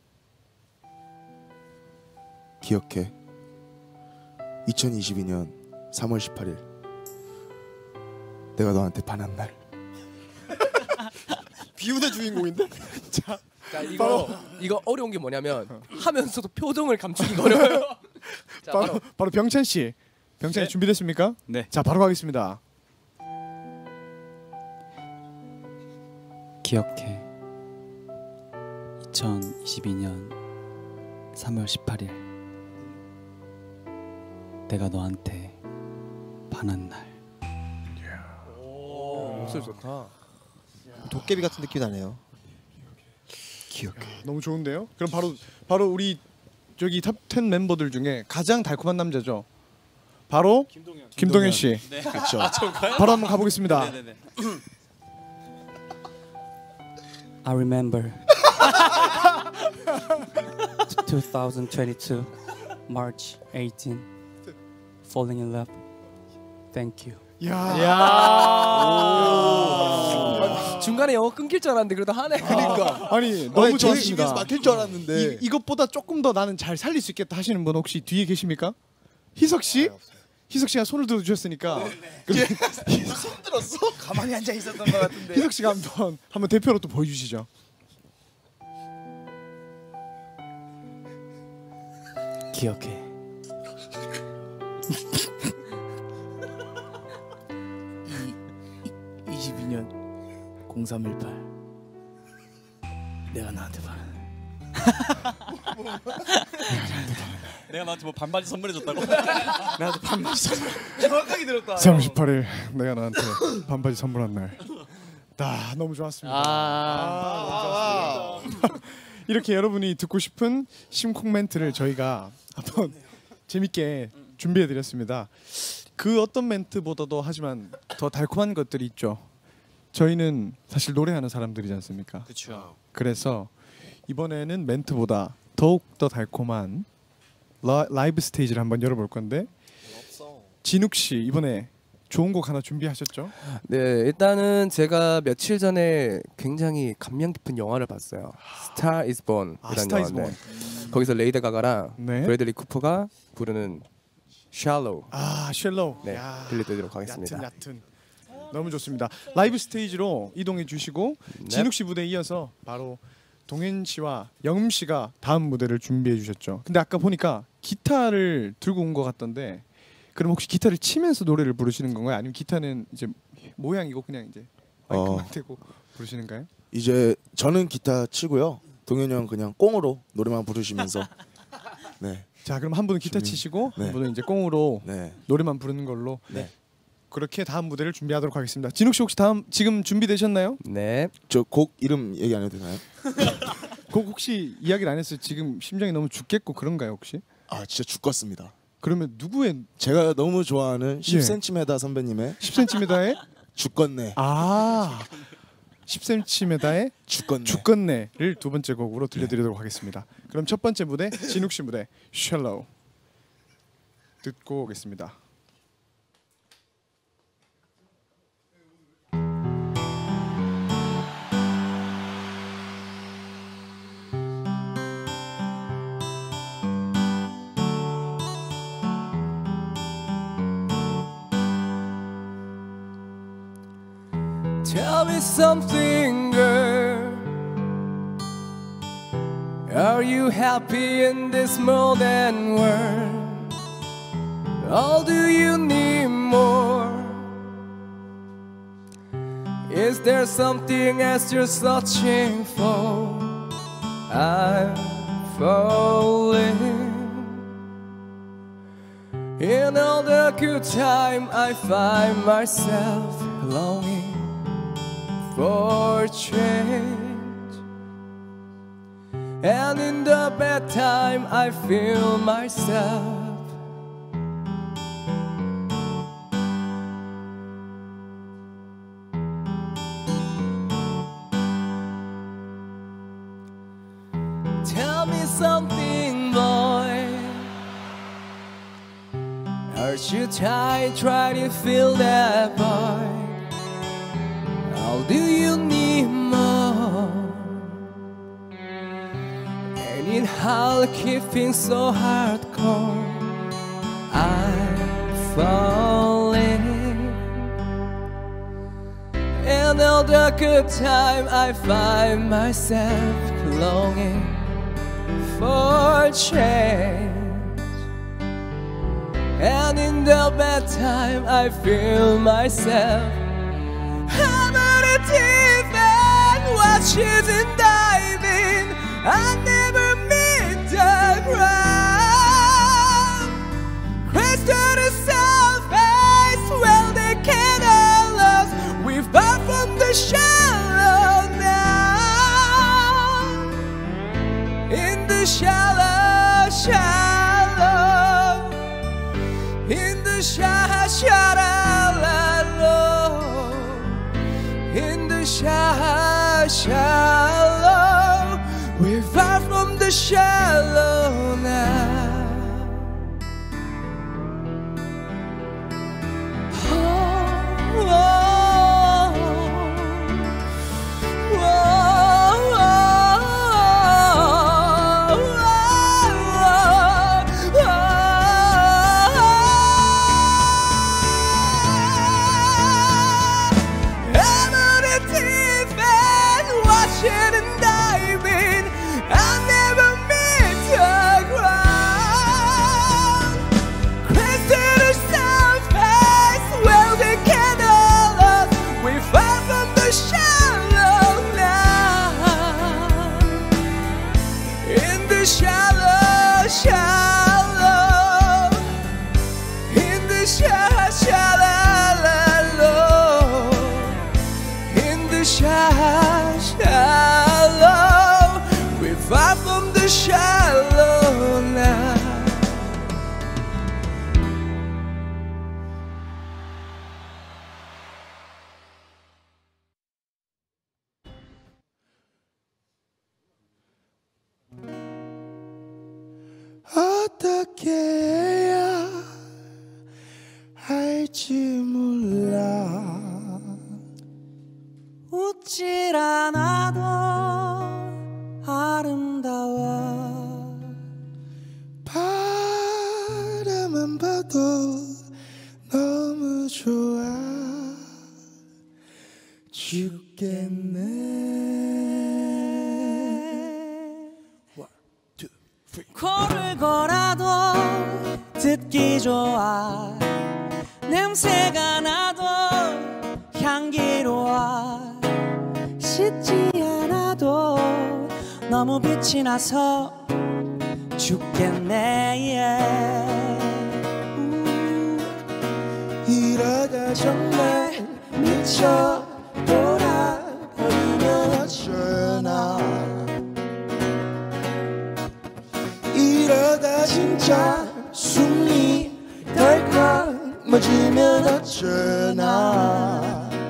기억해. 이천이십이 년 삼월 십팔일 내가 너한테 반한 날. 비운의 주인공인데? 자, 자 이거 이거 어려운 게 뭐냐면 하면서도 표정을 감추기가 어려워요. 자, 바로, 바로 바로 병찬 씨. 병찬 씨 네. 준비됐습니까? 네. 자 바로 가겠습니다. 기억해 이천이십이 년 삼월 십팔일 내가 너한테 반한 날. 목소리 좋다. 도깨비 같은 느낌이 나네요. 기억해. 너무 좋은데요? 그럼 바로 바로 우리 저기 탑 텐 멤버들 중에 가장 달콤한 남자죠. 바로 김동현, 김동현 씨. 네. 그렇죠. 바로 한번 가보겠습니다. 네네네. I remember twenty twenty-two March eighteenth Falling in love. Thank you. 야. 중간에 영어 끊길 줄 알았는데 그래도 하네. 그러니까 아니 아니, 너무 저희 좋았습니다. 입에서 막힐 줄 알았는데. 이, 이것보다 조금 더 나는 잘 살릴 수 있겠다 하시는 분 혹시 뒤에 계십니까? 희석 씨? 희석 씨가 손을 들어주셨으니까 손 들었어? 가만히 앉아 있었던 것 같은데. 희석 씨가 한번 한번 대표로 또 보여주시죠. 기억해. 이십이 년 공삼일팔 내가 나한테 반. 내가 나한테 뭐 반바지 선물해줬다고? 나한테 반바지 선물. 정확하게 들었다. 삼월 십팔일 내가 나한테 반바지 선물한 날. 아, 너무 좋았습니다. 아, 이렇게 여러분이 듣고 싶은 심쿵 멘트를 저희가 한번 재밌게 준비해 드렸습니다. 그 어떤 멘트보다도 하지만 더 달콤한 것들이 있죠. 저희는 사실 노래하는 사람들이지 않습니까? 그렇죠. 그래서 이번에는 멘트보다 더욱 더 달콤한 라, 라이브 스테이지를 한번 열어볼 건데 진욱 씨 이번에 좋은 곡 하나 준비하셨죠? 네, 일단은 제가 며칠 전에 굉장히 감명 깊은 영화를 봤어요. Star Is Born이라는 아, Star is 영화인데 거기서 레이디 가가랑 네. 브래들리 쿠퍼가 부르는 Shallow 아, 쉘로우. 네, 야, 들려드리도록 하겠습니다. 얕은 얕은. 너무 좋습니다. 라이브 스테이지로 이동해 주시고 네. 진욱 씨 무대에 이어서 바로 동현 씨와 영음 씨가 다음 무대를 준비해 주셨죠. 근데 아까 보니까 기타를 들고 온 것 같던데 그럼 혹시 기타를 치면서 노래를 부르시는 건가요? 아니면 기타는 이제 모양이고 그냥 이제 마이크만 어. 대고 부르시는가요? 이제 저는 기타 치고요. 동현이 형 그냥 꽁으로 노래만 부르시면서. 네. 자, 그럼 한 분은 기타 준비. 치시고 네. 한 분은 이제 꽁으로 네. 노래만 부르는 걸로. 네. 그렇게 다음 무대를 준비하도록 하겠습니다. 진욱 씨 혹시 다음 지금 준비되셨나요? 네. 저 곡 이름 얘기 안 해도 되나요? 곡 혹시 이야기를 안 했어요? 지금 심장이 너무 죽겠고 그런가요 혹시? 아 진짜 죽겠습니다. 그러면 누구의 제가 너무 좋아하는 십 센티미터 선배님의 십 센티미터의 죽겠네. 아 십 센티미터의 죽겠네. 죽겠네를 두 번째 곡으로 들려드리도록 하겠습니다. 그럼 첫 번째 무대 진욱 씨 무대 Shallow 듣고 오겠습니다. Tell me something, girl. Are you happy in this modern world? Or do you need more? Is there something else you're searching for? I'm falling. In all the good time I find myself longing for change, and in the bad time I feel myself tell me something, boy. Aren't you tired trying to fill that void? Or do you need more? And in how keeping so hardcore, I'm falling. And all the good time I find myself longing for change. And in the bad time I feel myself hammered deep and watches and diving. I never meet the ground. Crash to the surface where they can't lost. We've far from the shallow now. In the shallow, shallow. In the shallow, shallow. In the shallow, shallow. We're far from the shallow now. Oh, oh, oh, oh, oh, oh. Ever deep and watching and diving, I'll never meet the ground. Crash to the surface where they can't hold us. We're far from the shallow now. In the shallow, shallow. In the shallow, shallow. In the shallow, shallow. We're far from the shallow now. 어떻게 해야 할지 몰라. 웃질 않아도 아름다워. 바라만 봐도 너무 좋아. 죽겠네. 코를 골아도 듣기 좋아. 냄새가 나도 향기로워. 씻지 않아도 너무 빛이 나서 죽겠네. yeah. 음. 이러다 이러다 정말 미쳐 돌아버리면 어쩌나 이러다 진짜 숨이 덜컥 멎으면 어쩌나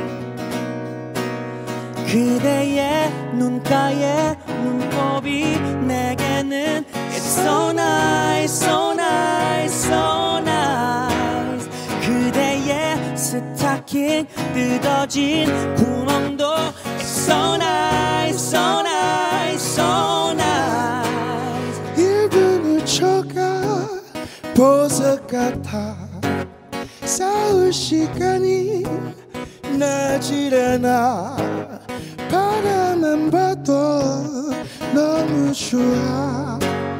그대의 눈가에 눈곱이 내게는 It's so nice, so nice, so nice 그대의 스타킹 뜯어진 구멍도 It's so nice, so nice, so nice 일 분을 쳐가 보석 같아 싸울 시간이 나질 않아 바라만 봐도 너무 좋아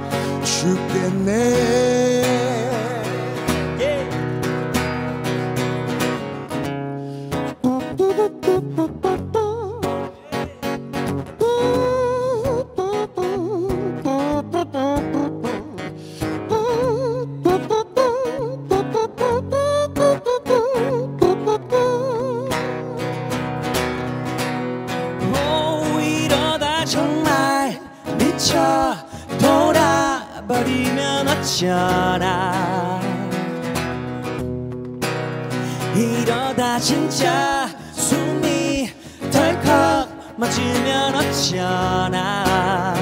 죽겠네 오 이러다 정말 미쳐 돌아버리면 어쩌나 이러다 진짜 숨이 덜컥 멎으면 어쩌나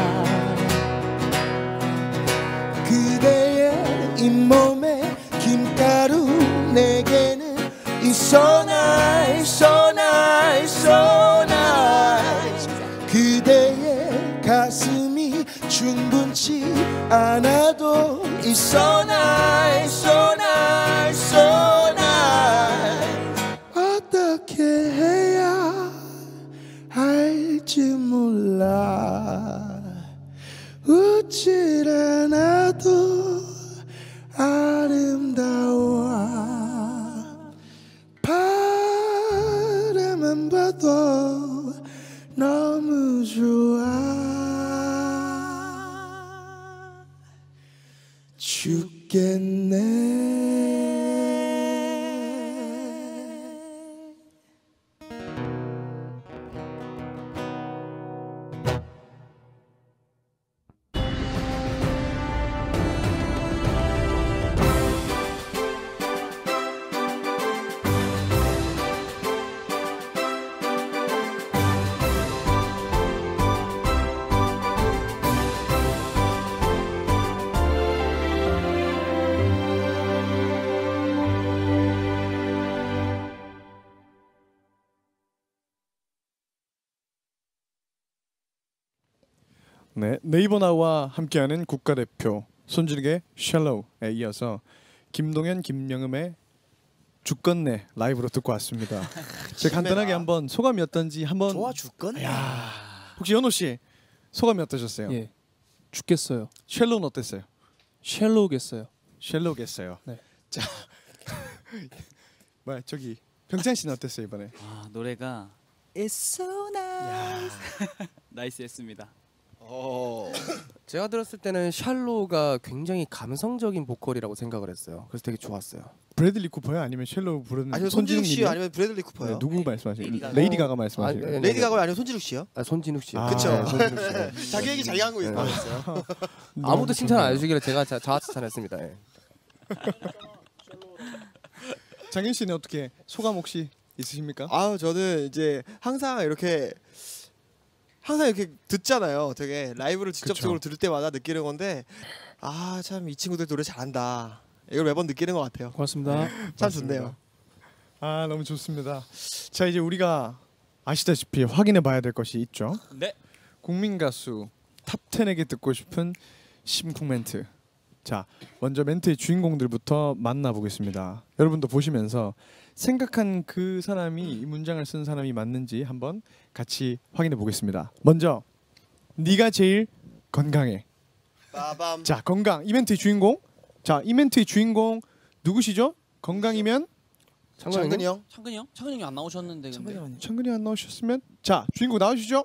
그대의 잇몸에 김가루 내게는 It's so nice, so nice, so nice 그대의 가슴이 충분치 않아도 It's so nice, so nice, so nice 어떻게 해야 할지 몰라 웃질 않아도 아름다워 바라만 봐도 너무 좋아 죽겠네 네, 네이버나우와 함께하는 국가대표 손준익의 Shallow에 이어서 김동현, 김영음의 죽겠네 라이브로 듣고 왔습니다. 제가 간단하게 한번 소감이 어떤지 한번. 좋아 죽겠네. 야, 혹시 연호 씨 소감이 어떠셨어요? 예, 죽겠어요. 쉘로우는 어땠어요? 쉘로우겠어요. 쉘로우겠어요. 네. 자, 뭐야 저기 병찬 씨는 어땠어요 이번에? 아, 노래가 It's so nice 나이스했습니다. 어. 제가 들었을 때는 샬로우가 굉장히 감성적인 보컬이라고 생각을 했어요. 그래서 되게 좋았어요. 브래들리 쿠퍼요? 아니면 쉘로우 부르는 아니면 손진욱 손진욱 씨 님이요? 아니면 브래들리 쿠퍼요? 네, 누구 말씀하시는? 레이디 가가. 레이디 가가 말씀하시는 아, 거예요? 네, 레이디 가가 아니면 손진욱 씨요? 아, 손진욱 씨. 아, 그쵸. 네, 손진욱 씨. 자기 얘기 자기가 한 거 네. 있어요. 아무도 칭찬 안 해주길래 제가 자, 자아칭찬했습니다. 예. 장현 씨는 어떻게 소감 혹시 있으십니까? 아 저는 이제 항상 이렇게 항상 이렇게 듣잖아요. 되게 라이브를 직접적으로 그쵸. 들을 때마다 느끼는 건데 아 참 이 친구들 노래 잘한다. 이걸 매번 느끼는 것 같아요. 고맙습니다. 참 좋네요. 아 너무 좋습니다. 자 이제 우리가 아시다시피 확인해 봐야 될 것이 있죠. 네. 국민 가수 탑텐에게 듣고 싶은 심쿵 멘트. 자 먼저 멘트의 주인공들부터 만나보겠습니다. 여러분도 보시면서 생각한 그 사람이 이 문장을 쓴 사람이 맞는지 한번 같이 확인해 보겠습니다. 먼저 네가 제일 건강해. 빠밤. 자 건강 이 멘트의 주인공. 자 이 멘트의 주인공 누구시죠? 건강이면 창근이 형. 창근이 형? 창근이 형이 안 나오셨는데 근데. 창근이 형. 창근이 안 나오셨으면 자 주인공 나오시죠?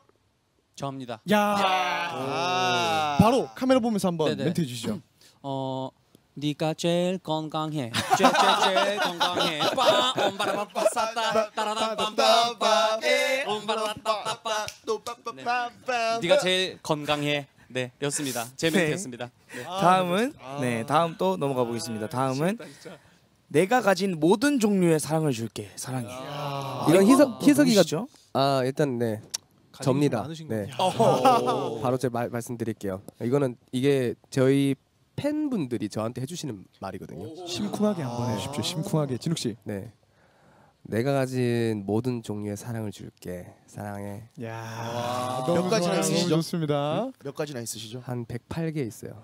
저입니다. 야 아. 바로 카메라 보면서 한번 네네. 멘트 해주시죠. 어 네가 제일 건강해. 제일 제일 제일 건강해. 빠 엄바라바빠 싸따 따라담빰빰빰. 엄바라바빠빠. 네가 제일 건강해. 네, 였습니다. 제 멘트였습니다. 네. 다음은 네 다음 또 넘어가 보겠습니다. 다음은 내가 가진 모든 종류의 사랑을 줄게. 사랑해. 이건 희석 희석이가 죠 아 일단 네 접니다. 많으신 네. 어허. 바로 제 말 말씀드릴게요. 이거는 이게 저희 팬분들이 저한테 해주시는 말이거든요. 심쿵하게 한번 해주십시오. 심쿵하게. 진욱 씨. 네. 내가 가진 모든 종류의 사랑을 줄게. 사랑해. 야, 몇 너무 가지나 좋아요. 있으시죠? 좋습니다. 몇 가지나 있으시죠? 한 백팔 개 있어요.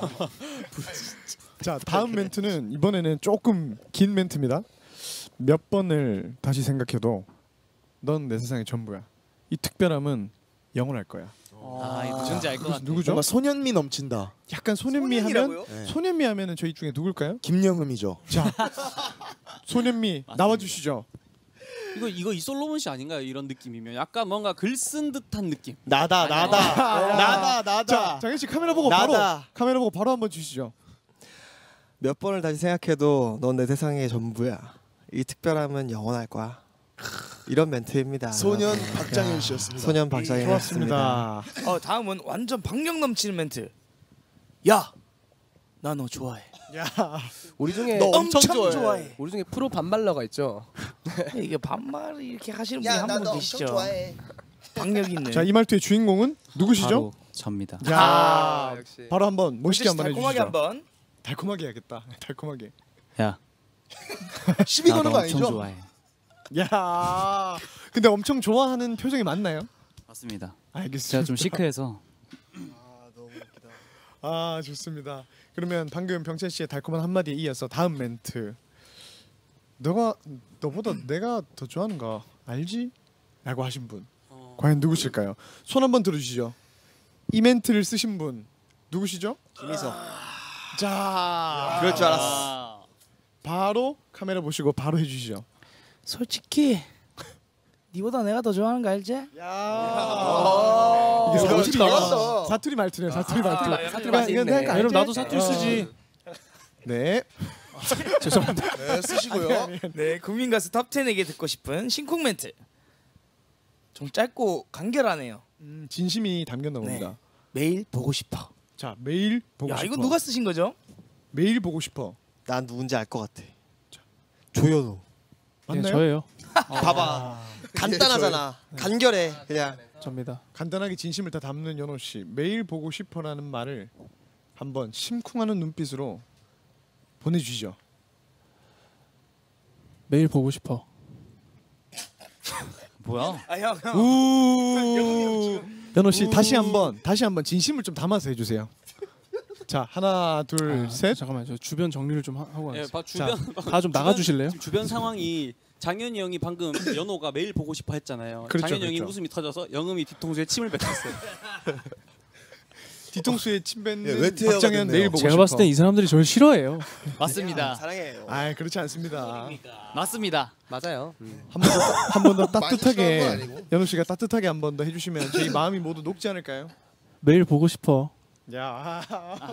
자, 다음 멘트는 이번에는 조금 긴 멘트입니다. 몇 번을 다시 생각해도 넌 내 세상의 전부야. 이 특별함은 영원할 거야. 아, 이 누군지 알 것 같아. 누구죠? 뭔가 소년미 넘친다. 약간 소년미 하면 소년이라고요? 네. 소년미 하면은 저희 중에 누굴까요? 김영흠이죠. 자, 소년미 나와 주시죠. 이거 이거 이솔로몬 씨 아닌가요? 이런 느낌이면 약간 뭔가 글 쓴 듯한 느낌. 나다 나다 나다 나다. 자, 장현 씨 카메라 보고 나다. 바로 카메라 보고 바로 한번 주시죠. 몇 번을 다시 생각해도 넌 내 세상의 전부야. 이 특별함은 영원할 거야. 이런 멘트입니다. 소년 박장현 씨였습니다. 소년 박장현이었습니다. 좋았습니다. 어 다음은 완전 박력 넘치는 멘트. 야, 나 너 좋아해. 야, 우리 중에 너 엄청 엄청 좋아해. 좋아해. 우리 중에 프로 반말러가 있죠. 이게 반말 이렇게 하시는 분이 한 분 계시죠. 박력 있는. 자, 이 말투의 주인공은 누구시죠? 바로 접니다. 야, 아, 역시. 바로 한번 멋있게 한번 달콤하게 해주시죠. 한번. 달콤하게 해야겠다. 달콤하게. 야, 시비 나도 거는 거 엄청 아니죠? 좋아해. 야, 근데 엄청 좋아하는 표정이 맞나요? 맞습니다. 알겠습니다. 제가 좀 시크해서 아, 좋습니다. 그러면 방금 병찬 씨의 달콤한 한마디에 이어서 다음 멘트. 너가 너보다 내가 더 좋아하는 거 알지? 라고 하신 분 과연 누구실까요? 손 한번 들어주시죠. 이 멘트를 쓰신 분 누구시죠? 김희석. 자, 그럴 줄 알았어. 바로 카메라 보시고 바로 해주시죠. 솔직히 니보다 내가 더 좋아하는 거 알지? 야, 어. 이게 야, 사투리 잘한다. 사투리 말투네요. 사투리 말투. 사투리 맛이 있네. 내가 여러분 알지? 나도 사투리 어. 쓰지. 네. 죄송합니다. 네, 쓰시고요. 네, 국민 가수 탑텐에게 듣고 싶은 신쿵 멘트. 좀 짧고 간결하네요. 음, 진심이 담겼나 네. 봅니다. 매일 보고 싶어. 자, 매일 보고 야, 싶어. 이거 누가 쓰신 거죠? 매일 보고 싶어. 난 누군지 알 것 같아. 조현우. 네, 맞나요? 저예요. 봐봐. 간단하잖아. 간결해. 그냥. 접니다. 간단하게 진심을 다 담는 연호 씨. 매일 보고 싶어라는 말을 한번 심쿵하는 눈빛으로 보내주시죠. 매일 보고 싶어. 뭐야? 아, 형. 형. 우. 연호 씨 다시 한번 다시 한번 진심을 좀 담아서 해주세요. 자, 하나, 둘, 아, 셋. 잠깐만 저 주변 정리를 좀 하, 하고 예, 왔어요. 봐, 주변 다 좀 나가 주실래요? 지금 주변 상황이 장현이 형이 방금 연호가 매일 보고 싶어 했잖아요. 그렇죠, 장현이 형이 그렇죠. 웃음이 터져서 영음이 뒤통수에 침을 뱉었어요. 뒤통수에 침 뱉는 예, 외투해야 박장현 되겠네요. 매일 보고 제가 싶어. 봤을 때 이 사람들이 저를 싫어해요. 맞습니다. 사랑해요. 아, 그렇지 않습니다. 맞습니다. 맞아요. 한 번 더 한 번 더 많이 싫어한 건 따뜻하게 아니고. 연호 씨가 따뜻하게 한 번 더 해주시면 저희 마음이 모두 녹지 않을까요? 매일 보고 싶어. 야,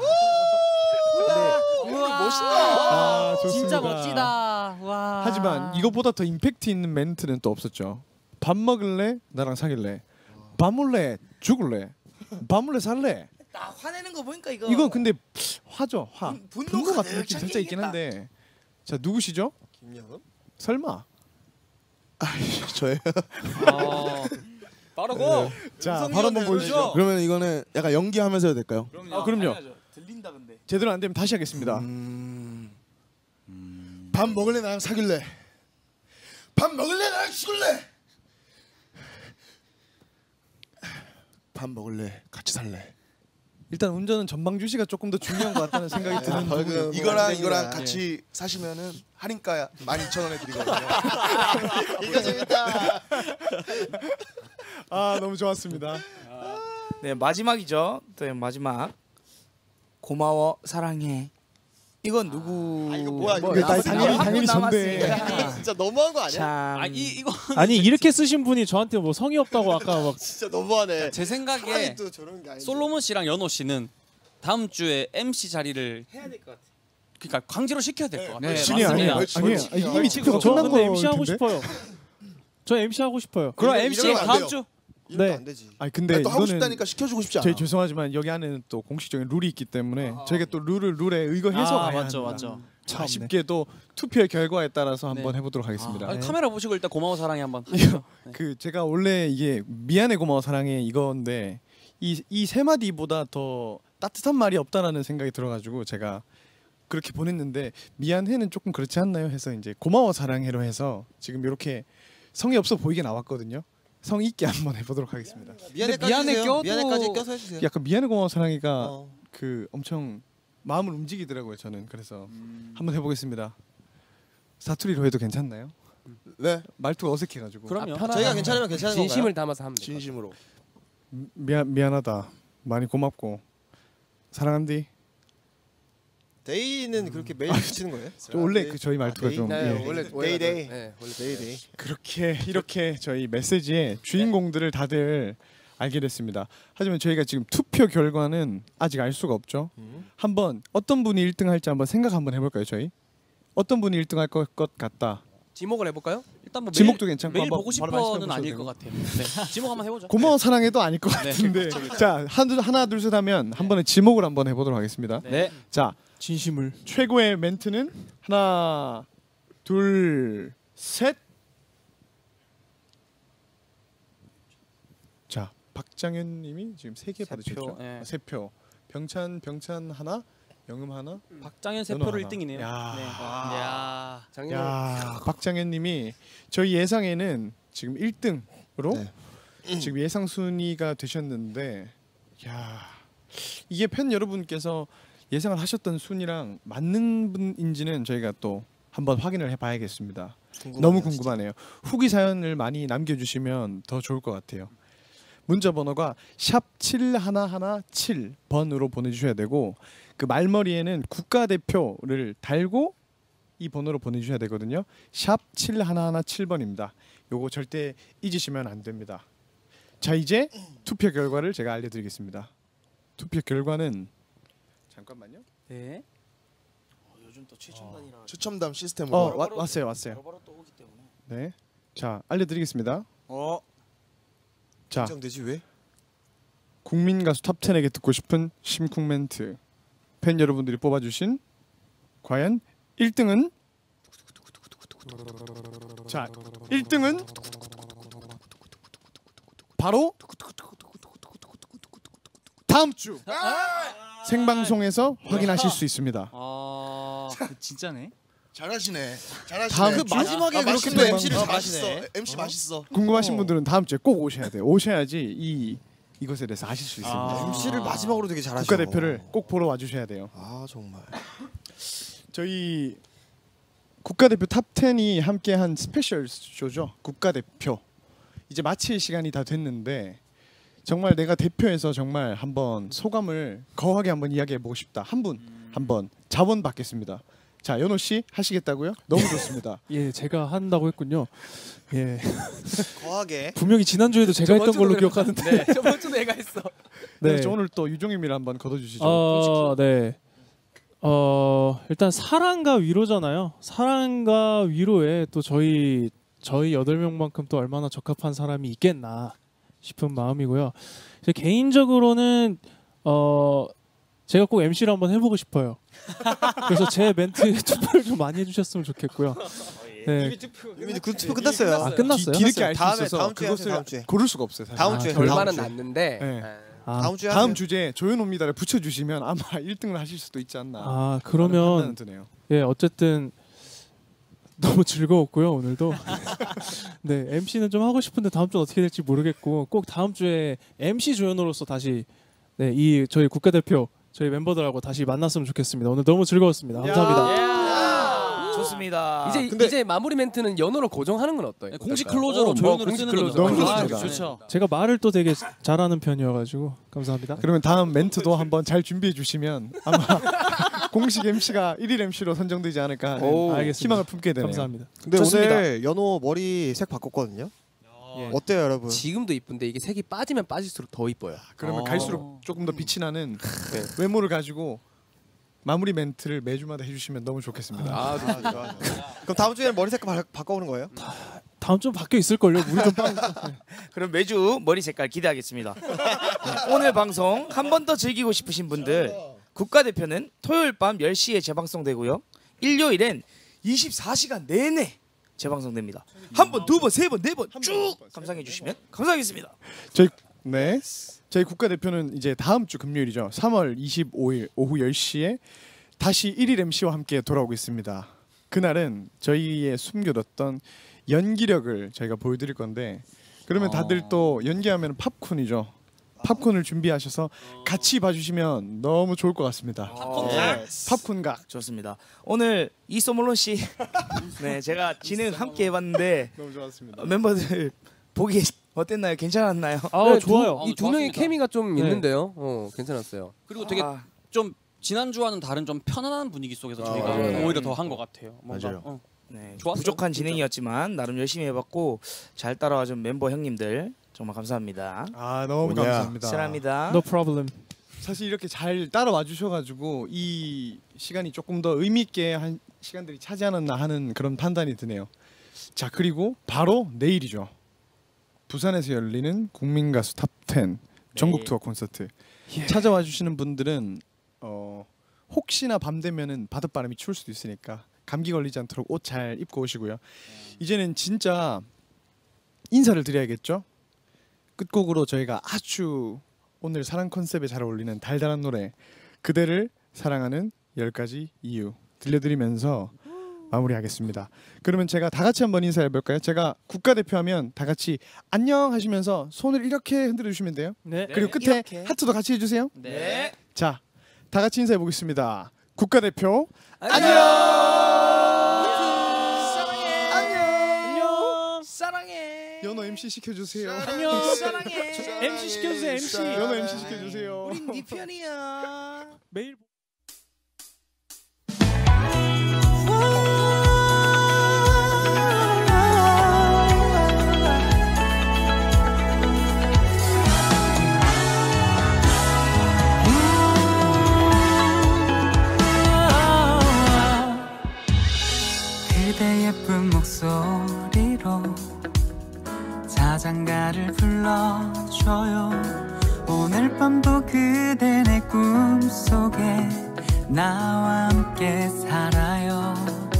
멋있다. 아, 좋습니다. 진짜 멋지다. 와. 하지만 이것보다 더 임팩트 있는 멘트는 또 없었죠. 밥 먹을래? 나랑 사귈래? 밥 몰래? 죽을래? 밥 몰래 살래? 나 화내는 거 보니까 이거. 이건 근데 화죠, 화. 분- 분노가 분노 같은 느낌 가득 살짝 있긴 있겠다. 한데. 자, 누구시죠? 김영흠? 설마? 저예요. 어. 빠르고. 자, 바로 한번 보여주죠. 그러면 이거는 약간 연기하면서 해도 될까요? 아, 그럼요. 들린다 근데. 제대로 안 되면 다시 하겠습니다. 음... 밥 먹을래 나랑 사귈래? 밥 먹을래 나랑 죽을래? 밥 먹을래 같이 살래? 일단 운전은 전방주 씨가 조금 더 중요한 것 같다는 생각이 드는 벌금 부분이 이거랑 있고. 이거랑 예. 같이 사시면은 할인가 만 이천 원에 드리거든요. 이거 재밌다. 아, 너무 좋았습니다. 네, 마지막이죠. 네, 마지막. 고마워, 사랑해. 이건 누구? 아, 이거 뭐야, 이거 이거 다- 남았- 당연히 한 당연히 분 전대. 남았으니까. 진짜 너무한 거 아니야? 참. 아, 이 이거 아니 이렇게 쓰신 분이 저한테 뭐 성의 없다고 아까 막 진짜 너무하네. 제 생각에 아니, 또 저런 게 아닌데. 솔로몬 씨랑 연호 씨는 다음 주에 엠씨 자리를 해야 될 것 같아. 그러니까 강제로 시켜야 될 것 같아요. 네, 신이 아니에요. 맞습니다. 아니에요. 아니, 이미 투표가 저 끝난 근데 거 엠씨 하고 같은데? 싶어요. 저 엠씨 하고 싶어요. 그럼 이러- 엠씨 이러면 안 다음 돼요. 주 이러면 네. 안 되지. 아니 근데 아니, 또 하고 이거는 싶다니까 시켜주고 싶지 않아. 저희 죄송하지만 여기 안에는 또 공식적인 룰이 있기 때문에 저희가 또 룰을 룰에 의거해서 아, 가야 맞죠, 합니다. 맞죠. 참 아쉽게도 투표의 결과에 따라서 한번 네. 해보도록 하겠습니다. 아, 카메라 보시고 일단 고마워 사랑해 한번. 그 제가 원래 이게 미안해 고마워 사랑해 이건데 이 이 세 마디보다 더 따뜻한 말이 없다라는 생각이 들어가지고 제가 그렇게 보냈는데 미안해는 조금 그렇지 않나요? 해서 이제 고마워 사랑해로 해서 지금 이렇게 성의 없어 보이게 나왔거든요. 성 있게 한번 해보도록 하겠습니다. 미안해까지 미안해 해주세요. 껴도- 미안해까지 껴서 해주세요. 약간 미안해 고마워 사랑해가 어. 그 엄청 마음을 움직이더라고요. 저는 그래서 한번 해보겠습니다. 사투리로 해도 괜찮나요? 네. 말투가 어색해가지고. 그럼요. 아, 편하게 저희가 괜찮으면 괜찮은 건가요? 진심을 담아서 하면 돼요. 진심으로. 미안 미안하다. 많이 고맙고 사랑한디. 데이는 그렇게 매일 붙이는 거예요? 저 원래 그 저희 말투가 아, 데이? 좀 네, 예. 원래 데이 데이. 네, 원래 데이 데이. 그렇게 이렇게 저희 메시지의 주인공들을 다들 알게 됐습니다. 하지만 저희가 지금 투표 결과는 아직 알 수가 없죠. 한번 어떤 분이 일 등 할지 한번 생각 한번 해볼까요, 저희? 어떤 분이 일 등 할 것 같다. 지목을 해볼까요? 일단 뭐 지목도 매일, 괜찮고 매일 한번 보고 바로 싶어는 말씀해 아닐 보셔도 것 같아요. 네. 지목 한번 해보죠. 고마워 사랑해도 아닐 것 네. 같은데. 자, 한, 하나 둘 셋 하면 한 번에 지목을 한번 해보도록 하겠습니다. 네. 자, 진심을. 최고의 멘트는 하나, 둘, 셋. 자, 박장현님이 지금 세 개 받으셨죠? 네. 아, 세 표. 병찬 병찬 하나, 영음 하나. 박장현 연호 세표를 하나. 일 등이네요. 야, 네. 야. 작년 야, 박장현님이 저희 예상에는 지금 일 등으로 네. 지금 예상 순위가 되셨는데, 야, 이게 팬 여러분께서 예상을 하셨던 순위랑 맞는 분인지는 저희가 또 한번 확인을 해봐야겠습니다. 궁금하네요, 너무 진짜. 궁금하네요. 후기 사연을 많이 남겨주시면 더 좋을 것 같아요. 문자 번호가 샵 칠일칠 번으로 보내주셔야 되고 그 말머리에는 국가대표를 달고 이 번호로 보내주셔야 되거든요. 샵 칠일칠 번입니다. 요거 절대 잊으시면 안 됩니다. 자, 이제 투표 결과를 제가 알려드리겠습니다. 투표 결과는 잠깐만요. 네. 요즘 또 최첨단이라. 최첨단 시스템으로. 어 와, 왔어요 왔어요. 바로바로 또 오기 때문에. 네. 자, 알려드리겠습니다. 어. 자, 긴장되지 왜? 국민 가수 탑 텐에게 듣고 싶은 심쿵 멘트. 팬 여러분들이 뽑아주신 과연 일 등은 자 일 등은 바로 다음 주 생방송에서 확인하실 수 있습니다. 아, 진짜네. 잘하시네. 잘하시네. 다음 그 주 마지막에 아, 그렇게 맛있네. 또 엠씨를 어, 맛있어. 맛있네. 엠씨 맛있어. 궁금하신 분들은 다음 주에 꼭 오셔야 돼요. 오셔야지 이 이것에 대해서 아실 수 있습니다. 아. 엠씨를 마지막으로 되게 잘하시죠. 국가대표를 꼭 보러 와주셔야 돼요. 아 정말. 저희 국가대표 탑 텐이 함께한 스페셜 쇼죠. 국가대표. 이제 마칠 시간이 다 됐는데 정말 내가 대표해서 정말 한번 소감을 거하게 한번 이야기해 보고 싶다. 한 분 한번 자원 받겠습니다. 자, 연호 씨 하시겠다고요? 너무 좋습니다. 예, 제가 한다고 했군요. 예, 거하게. 분명히 지난주에도 제가 했던 걸로 그랬- 기억하는데. 네, 저번 주도 내가 했어. 네. 네. 저 오늘 또 유종임이를 한번 걷어주시죠. 어, 네. 어, 일단 사랑과 위로잖아요. 사랑과 위로에 또 저희 저희 여덟 명만큼 또 얼마나 적합한 사람이 있겠나 싶은 마음이고요. 이제 개인적으로는 어 제가 꼭 엠씨를 한번 해보고 싶어요. 그래서 제 멘트에 투표를 좀 많이 해주셨으면 좋겠고요. 네. 이미 그 투표 끝났어요. 아, 끝났어요? 뒤, 늦게 알 수 다음에, 있어서 다음 주에 그것을 하세요, 다음 주에. 고를 수가 없어요. 사실. 다음 아, 주에 결- 결과는 다음 주에. 났는데 네. 아, 다음 주에 다음 하세요. 주제 조연옵니다를 붙여주시면 아마 일 등을 하실 수도 있지 않나. 아 하는 그러면 판단은 드네요. 예 어쨌든 너무 즐거웠고요 오늘도. 네 엠씨는 좀 하고 싶은데 다음 주는 어떻게 될지 모르겠고 꼭 다음 주에 엠씨 조연으로서 다시 네 이 저희 국가대표 저희 멤버들하고 다시 만났으면 좋겠습니다. 오늘 너무 즐거웠습니다. 감사합니다. 좋습니다. 이제 근데- 이제 마무리 멘트는 연어로 고정하는 건 어때요? 네, 공식 어떨까요? 클로저로 어, 조연으로 공식 쓰는 클로저. 거죠. 너무 아, 좋습니다. 좋죠. 제가 말을 또 되게 잘하는 편이어가지고 감사합니다. 그러면 다음 멘트도 한번 잘 준비해 주시면 아마 공식 엠씨가 일일 엠씨로 선정되지 않을까 하는 오, 알겠습니다. 희망을 품게 되네요. 감사합니다. 근데 좋습니다. 오늘 연호 머리 색 바꿨거든요. 예. 어때요, 여러분? 지금도 이쁜데 이게 색이 빠지면 빠질수록 더 이뻐요. 그러면 어. 갈수록 조금 더 빛이 나는 네. 외모를 가지고 마무리 멘트를 매주마다 해주시면 너무 좋겠습니다. 아, 좋아, 좋아, 좋아. 그럼 다음 주에는 머리 색깔 바, 바꿔오는 거예요? 다음 주 바뀌어 있을걸요. 우리 좀 빨리. 그럼 매주 머리 색깔 기대하겠습니다. 오늘 방송 한 번 더 즐기고 싶으신 분들 국가대표는 토요일 밤 열 시에 재방송되고요. 일요일엔 이십사 시간 내내 재방송됩니다. 한 번, 두 번, 세 번, 네 번 쭉 감상해 주시면 감사하겠습니다. 저희 네 저희 국가대표는 이제 다음 주 금요일이죠. 삼월 이십오일 오후 열 시에 다시 일일 엠씨와 함께 돌아오고 있습니다. 그날은 저희의 숨겨뒀던 연기력을 저희가 보여드릴 건데 그러면 다들 또 연기하면 팝콘이죠. 팝콘을 준비하셔서 같이 봐주시면 너무 좋을 것 같습니다. 팝콘각. 팝콘각 좋습니다. 오늘 이소몰론 씨, 네 제가 진행 함께 해봤는데 너무 좋았습니다. 멤버들 보기 어땠나요? 괜찮았나요? 아 네, 좋아요. 이 두 명의 케미가 좀 네. 있는데요. 어, 괜찮았어요. 그리고 되게 아. 좀 지난주와는 다른 좀 편안한 분위기 속에서 아, 저희가 맞아요. 오히려 더 한 것 같아요. 뭔가, 맞아요. 어. 네, 좋았어요, 부족한 진짜. 진행이었지만 나름 열심히 해봤고 잘 따라와준 멤버 형님들 정말 감사합니다. 아 너무 뭐냐. 감사합니다. 사랑합니다. No problem. 사실 이렇게 잘 따라와 주셔가지고 이 시간이 조금 더 의미 있게 한 시간들이 차지 않았나 하는 그런 판단이 드네요. 자 그리고 바로 내일이죠. 부산에서 열리는 국민가수 탑텐 전국 투어 콘서트. 찾아와 주시는 분들은 어, 혹시나 밤 되면은 바닷바람이 추울 수도 있으니까 감기 걸리지 않도록 옷 잘 입고 오시고요. 이제는 진짜 인사를 드려야겠죠. 끝곡으로 저희가 아주 오늘 사랑 컨셉에 잘 어울리는 달달한 노래 그대를 사랑하는 열 가지 이유 들려드리면서 마무리하겠습니다. 그러면 제가 다 같이 한번 인사해 볼까요? 제가 국가대표하면 다 같이 안녕 하시면서 손을 이렇게 흔들어 주시면 돼요. 네. 그리고 끝에 이렇게. 하트도 같이 해주세요. 네. 자, 다 같이 인사해 보겠습니다. 국가대표 안녕. 사랑해. 연어 엠씨 시켜주세요. 안녕. 사랑해. 엠씨 시켜주세요. 엠씨. 연어 엠씨 시켜주세요. 우린 네 편이야. 매일. 그대 예쁜 목소리로 자장가를 불러줘요. 오늘 밤도 그대 내 꿈속에 나와 함께 살아요.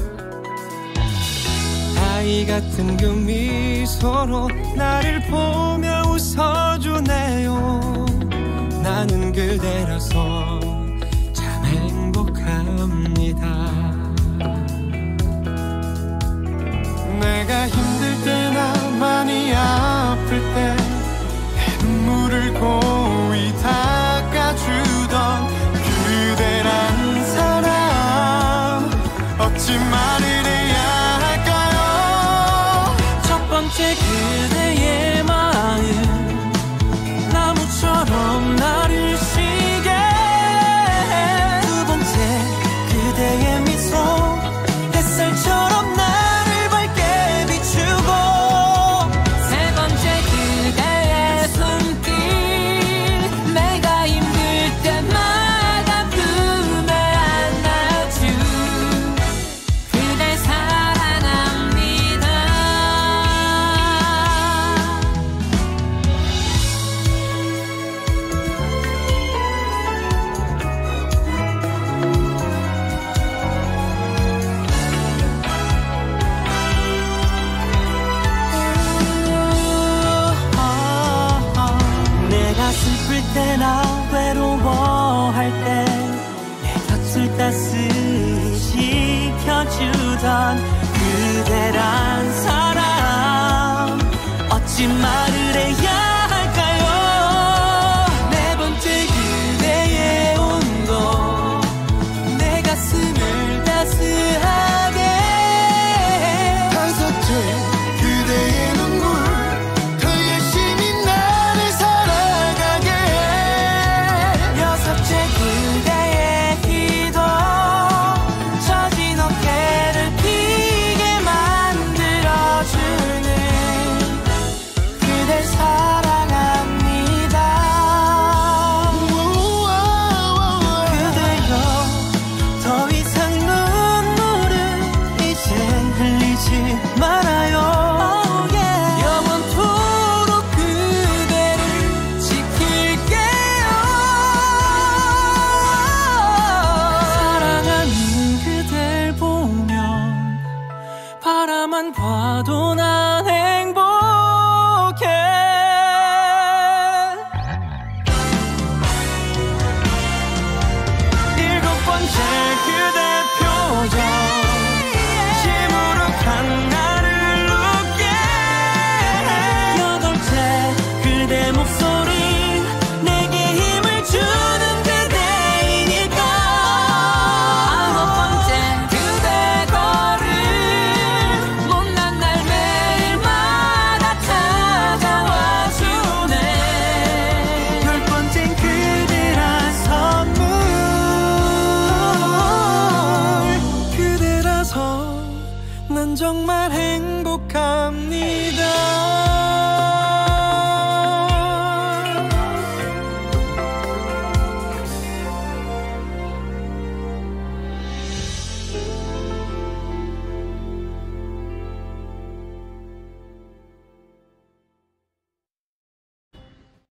아이 같은 그 미소로 나를 보며 웃어주네요. 나는 그대라서 참 행복합니다. 내가 힘들 때나 많이 아플 때 내 눈물을 고이 닦아주던 그대란 사람 어찌 말을 해야 할까요? 첫 번째 그대의 마음 나무처럼 나를 쉬게 두 번째 그대의 미소 햇살처럼 나를 밝게 비추고 세 번째 그대의 손길 내가 힘들 때마다 품에 안아준 그댈 사랑합니다. 내가 슬플 때나 외로워할 때 내 곁을 따스히 지켜주던 그대란 사람 어찌 말을 해야